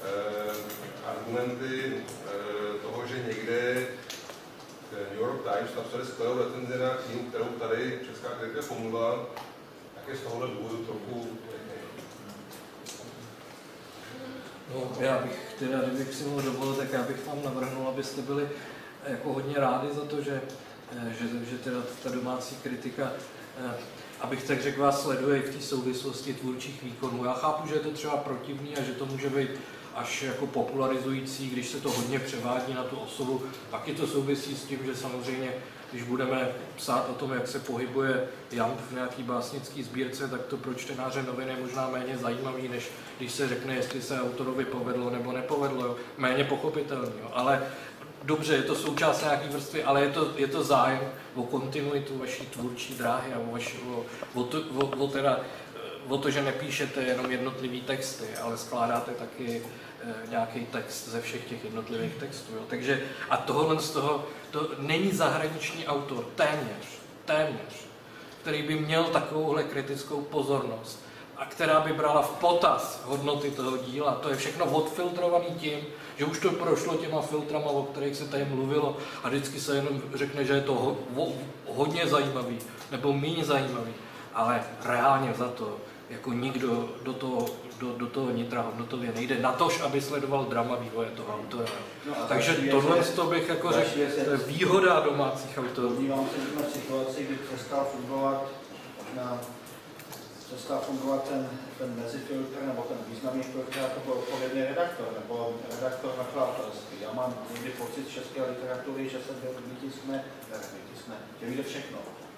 argumenty toho, že někde New York Times napsali skvělou recenzi na knihu, kterou tady česká kritika pomluvila, tak je z tohohle důvodu trochu. No, já bych teda, kdybych si mohl dovolit, tak já bych vám navrhnul, abyste byli jako hodně rádi za to, že teda ta domácí kritika, abych tak řekl, vás sleduje v té souvislosti tvůrčích výkonů. Já chápu, že je to třeba protivný a že to může být až jako popularizující, když se to hodně převádí na tu osobu. Taky to souvisí s tím, že samozřejmě, když budeme psát o tom, jak se pohybuje Jamp v nějaký básnický sbírce, tak to pro čtenáře novin je možná méně zajímavý, než když se řekne, jestli se autorovi povedlo nebo nepovedlo. Jo. Méně pochopitelný. Jo. Ale dobře, je to součást nějaké vrstvy, ale je to zájem o kontinuitu vaší tvůrčí dráhy a o to, že nepíšete jenom jednotlivý texty, ale skládáte taky nějaký text ze všech těch jednotlivých textů. Jo. Takže a tohle z toho, to není zahraniční autor, téměř, který by měl takovouhle kritickou pozornost a která by brala v potaz hodnoty toho díla. To je všechno odfiltrovaný tím, že už to prošlo těma filtrama, o kterých se tady mluvilo a vždycky se jenom řekne, že je to hodně zajímavý nebo méně zajímavý, ale reálně za to jako nikdo do toho nitra hodnotově nejde, natož, aby sledoval drama vývoje toho autora. No takže tohle bych jako řekl, to je výhoda domácích autorů. Podívám se na situaci, kdy přestal fungovat ten mezifiltr nebo ten významný filtr, to byl odpovědný redaktor nebo redaktor nakladatelství. Já mám někdy pocit české literatury, že se vytiskne, že vyjde všechno.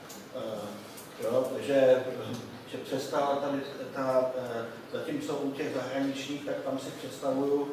Že přestala zatímco u těch zahraničních, tak tam si představuju,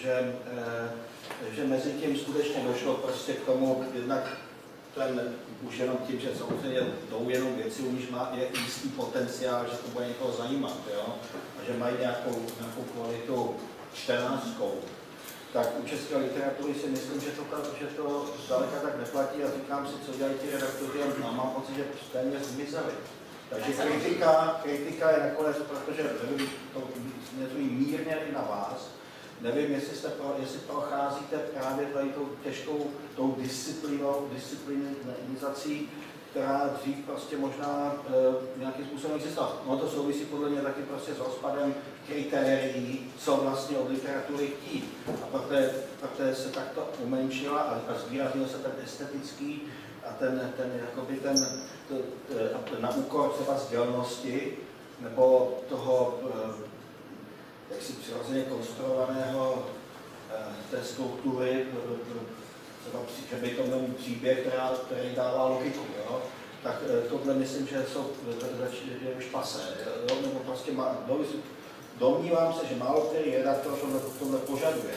že mezi tím skutečně došlo prostě k tomu, jednak už jenom tím, že samozřejmě jdou jenom věci, u níž je jistý potenciál, že to bude někoho zajímat, jo? A že mají nějakou kvalitu čtenářskou. Tak u české literatury si myslím, že to zdaleka tak neplatí a říkám si, co dělají ti redaktoři a mám pocit, že téměř zmizeli. Takže kritika je nakonec, protože nevím, to nezví mírně i na vás, nevím, jestli procházíte právě tady tou těžkou disciplinizací která dřív prostě možná nějakým způsobem existovala. No to souvisí podle mě taky prostě s rozpadem kritérií, co vlastně od literatury chtít. A protože se takto umenšila a zvýraznil se ten estetický a ten na úkor třeba sdělnosti nebo toho jaksi přirozeně konstruovaného té struktury, třeba že by to byl příběh, který dává logiku, jo? Tak tohle myslím, že je už pasé, jo? Nebo prostě domnívám se, že málo který redaktor tohle požaduje.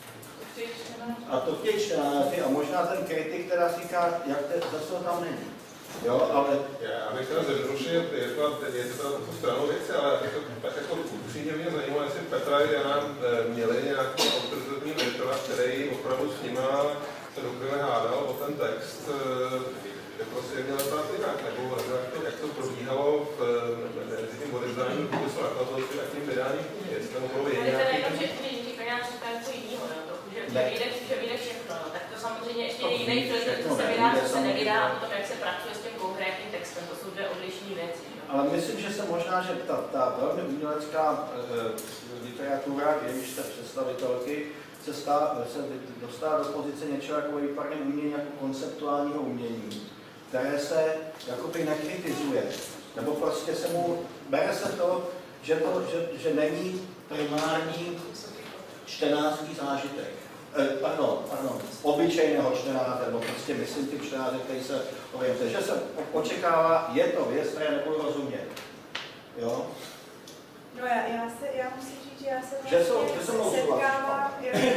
A to chtějí čtenáři a možná ten kritik, která říká, jak zase to tam není. Jo, ale... Já bych chtěl zjednodušit, je to tu stranu věci, ale tak jako upřímně mě zajímalo, jestli Petra a Jana měli nějaký autoritativní editora, který opravdu s nima se dokonale hádal o ten text, jako si je měl ptát jinak, nebo jak to probíhalo mezi tím bodizdáním průmyslu nakladatelství a tím vydáním knihy, jestli to bylo jinak. Ale to je jenom, že ty peníze říkají něco jiného, že vyjde všechno, no. Tak to samozřejmě ještě je jiný filtr, co se vydá, co se nevydá, a potom jak se pracuje s tím konkrétním textem, to jsou dvě odlišné věci. Ale myslím, že se možná, že ta velmi umělecká literatura, jejíž jste představitelky, se dostává do pozice něčeho jako výparně umění, jako konceptuálního umění, které se jakoby nekritizuje. Nebo prostě se mu bere se to, že není primární čtenářský zážitek. Pardon, obyčejného čtenáře, nebo prostě myslím ty čtenáře, který se orientuje, že se očekává, je to věc, které nebudu rozumět. Jo? No já musím říct, že já se setkávám...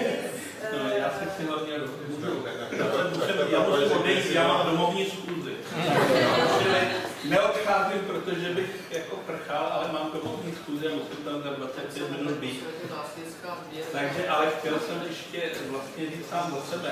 Já se chci hlavně já musím odejít, já mám domovní schůzi. Neodcházím, protože bych jako prchal, ale mám domovní schůzi a musím tam za 25 minut být. Takže, ale chtěl jsem ještě vlastně říct sám za sebe.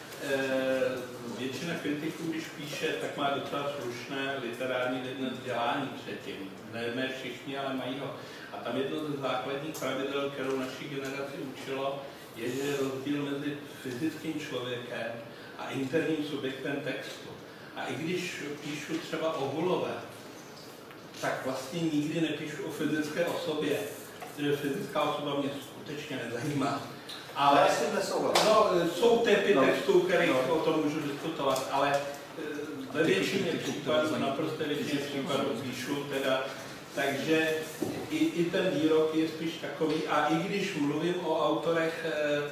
Většina kritiků, když píše, tak má docela slušné literární vzdělání předtím. Ne všichni, ale mají ho. A tam jedno ze základních pravidel, kterou naší generaci učilo, je, že je rozdíl mezi fyzickým člověkem a interním subjektem textu. A i když píšu třeba o Hulové, tak vlastně nikdy nepíšu o fyzické osobě, protože fyzická osoba mě skutečně nezajímá. Ale jsou typy textů, které o tom můžu diskutovat, ale ve většině případů, naprosto většině případů píšu teda. Takže i ten výrok je spíš takový, a i když mluvím o autorech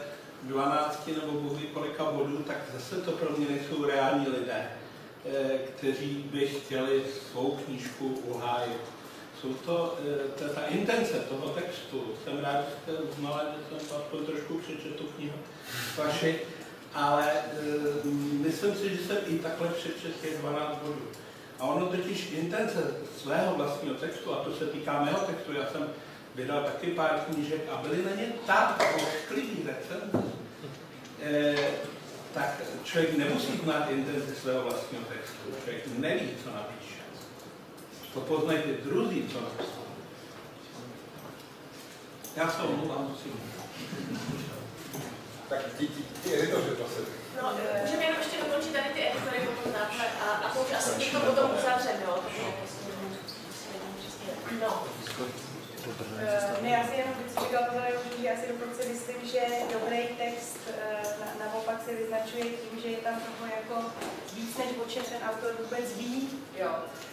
12 nebo bůh ví kolika bodů, tak zase to pro mě nejsou reální lidé, kteří by chtěli svou knížku uhájit. Jsou to, ta intence toho textu, jsem rád, že jste uznala, že jsem aspoň trošku přečetl knihu vaši, ale myslím si, že jsem i takhle přečetl těch 12 bodů. A ono totiž intence svého vlastního textu, a to se týká mého textu, já jsem vydal taky pár knížek a byly na ně tak ošklivý recenze, tak člověk nemusí znát intenci svého vlastního textu. Člověk neví, co napíše. To poznají ty druzí, co napíše. Já se omlouvám, musím. Tak ty editoři prosím. No, můžeme jenom ještě dokončit tady ty editory potom dáme a to už asi to potom uzavřeme, jo? No. Ne, já si jenom říkala, že já si dokonce myslím, že dobrý text naopak se vyznačuje tím, že je tam toho jako víc, než o čem ten autor vůbec ví, jo.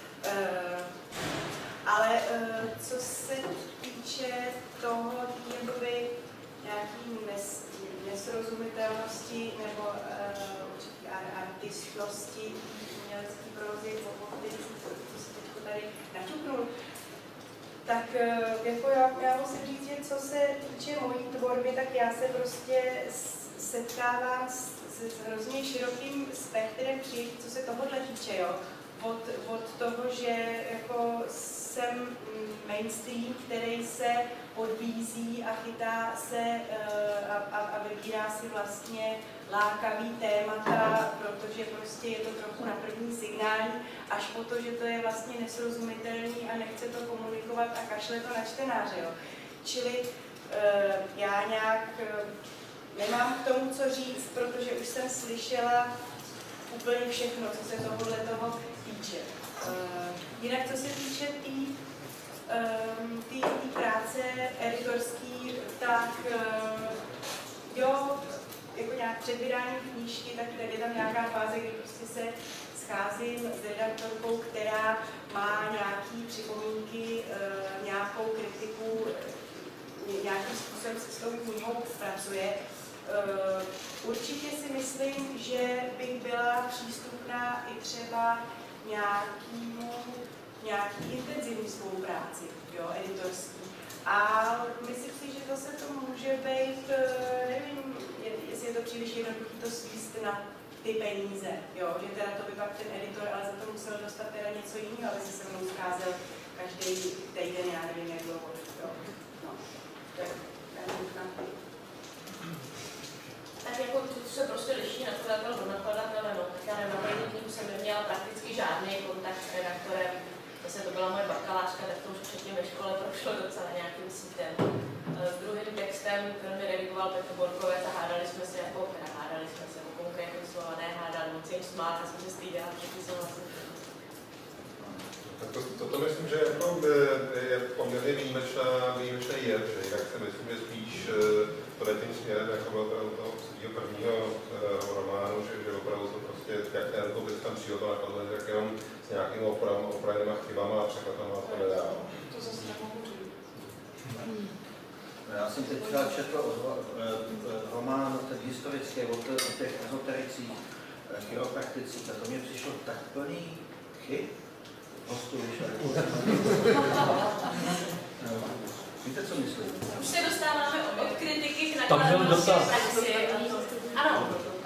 Ale co se týče toho, jakoby nějaký nesrozumitelnosti nebo určitý artistnosti umělecký prozy, co se teď tady naťuknul, tak jako já musím říct, že co se týče mojí tvorby, tak já se prostě setkávám s hrozně širokým spektrem přijetí, co se tohohle týče, jo. Od toho, že jako jsem mainstream, který se podbízí a chytá se a vybírá si vlastně lákavý témata, protože prostě je to trochu na první signální, až po to, že to je vlastně nesrozumitelný a nechce to komunikovat a kašle to na čtenáře. Jo. Čili já nějak nemám k tomu co říct, protože už jsem slyšela úplně všechno, co se tohohle toho týče. Jinak, co se týče té práce editorský, tak jo, jako nějak před vydáním knížky, tak tady je tam nějaká fáze, kdy prostě se scházím s redaktorkou, která má nějaké připomínky, nějakou kritiku, nějakým způsobem se s tou knihou pracuje. Určitě si myslím, že bych byla přístupná i třeba nějaký intenzivní spolupráci, jo, editorský. A myslím si, že zase to může být, nevím, jestli je to příliš jednoduché to svíst na ty peníze, jo, že teda to by pak ten editor, ale za to musel dostat teda něco jiného, aby se mnou scházel každý týden, já nevím, jak dlouho, jo. No, to je tak jako to se prostě liší nakladatel do nakladatele, no, tak já nevím, na první knihu jsem neměla prakticky žádný kontakt s redaktorem, zase to byla moje bakalářka, tak to už předtím ve škole prošlo docela nějakým sítem. S druhým textem, který mi redigoval Petr Borkovec a hádali jsme se jako, konkrétní slova, nehádali, moc jim smát, já jsem se stýdala, všichni jsou vlastně. Tak to myslím, že jako je poměrně výjimečný jev, že jinak si myslím, že spíš to tím směrem, jako bylo to toho svého prvního románu, že opravdu to prostě, jak ten kopec tam přijel to nakladl, tak jenom s nějakými opravnými chybama a překladama to nedá. To zase nemohu říct. Já jsem teď četl román ten historický o těch ezotericích, chiroprakticích a to mě přišlo tak plný chyb. Víte, co myslím? Už se dostáváme od kritiky k nakladatelské praxi. Ano.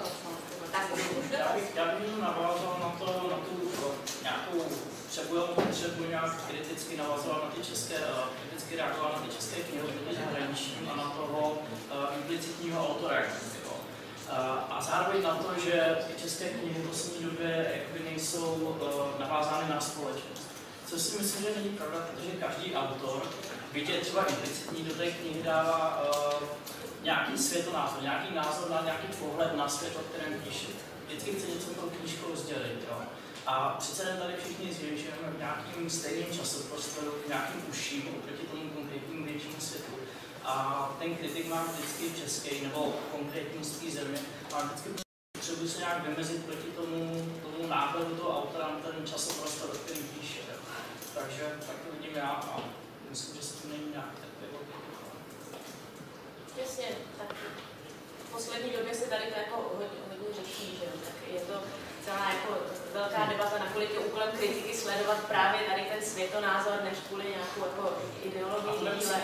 Já bych navázal na tu nějakou přebojovou potřebu nějak kriticky navazoval na ty kriticky reagoval na ty české knihy zahraniční a na toho implicitního autora. A zároveň na to, že české knihy v poslední době jakoby nejsou navázány na společnost. Což si myslím, že není pravda, protože každý autor, byť je třeba implicitní, do té knihy dává nějaký světonázor, nějaký názor na nějaký pohled na svět, o kterém píše. Vždycky chce něco tou knížkou sdělit. Jo. A přece jen tady všichni zvětšujeme v nějakým stejným časoprostoru, v nějakým užším oproti tomu konkrétnímu většímu světu. A ten kritik má vždycky český nebo konkrétní z té země, má vždycky potřebuji se nějak vymezit proti tomu náhledu toho autora na ten časoprostor, o kterém píše. Takže tak to vidím já a myslím, že se to není nějak tak velký. Jasně, tak v poslední době se tady to jako hodně řeší, že tak je to celá jako velká debata, nakolik je úkolem kritiky sledovat právě tady ten světonázor, než kvůli nějakou jako ideologii díle.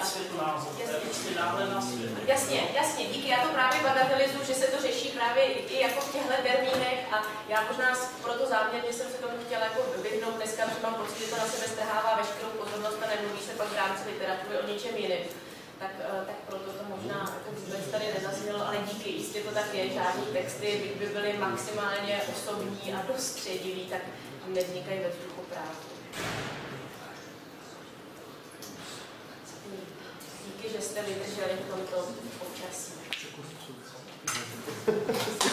Jasně, díky, já to právě bagatelizuju, že se to řeší právě i jako v těchto termínech a já možná proto záměrně jsem se tomu chtěla jako vyhnout dneska, protože mám pocit, že to na sebe strhává veškerou pozornost a nemluví se pak v rámci literatury o něčem jiném. Tak proto to možná jako vůbec tady nezaznělo, ale díky, jistě to tak je, žádný texty by byly maximálně osobní a dost středivý, tak nevznikají ve vzduchu prázdno. Díky, že jste vydrželi v tomto počasí.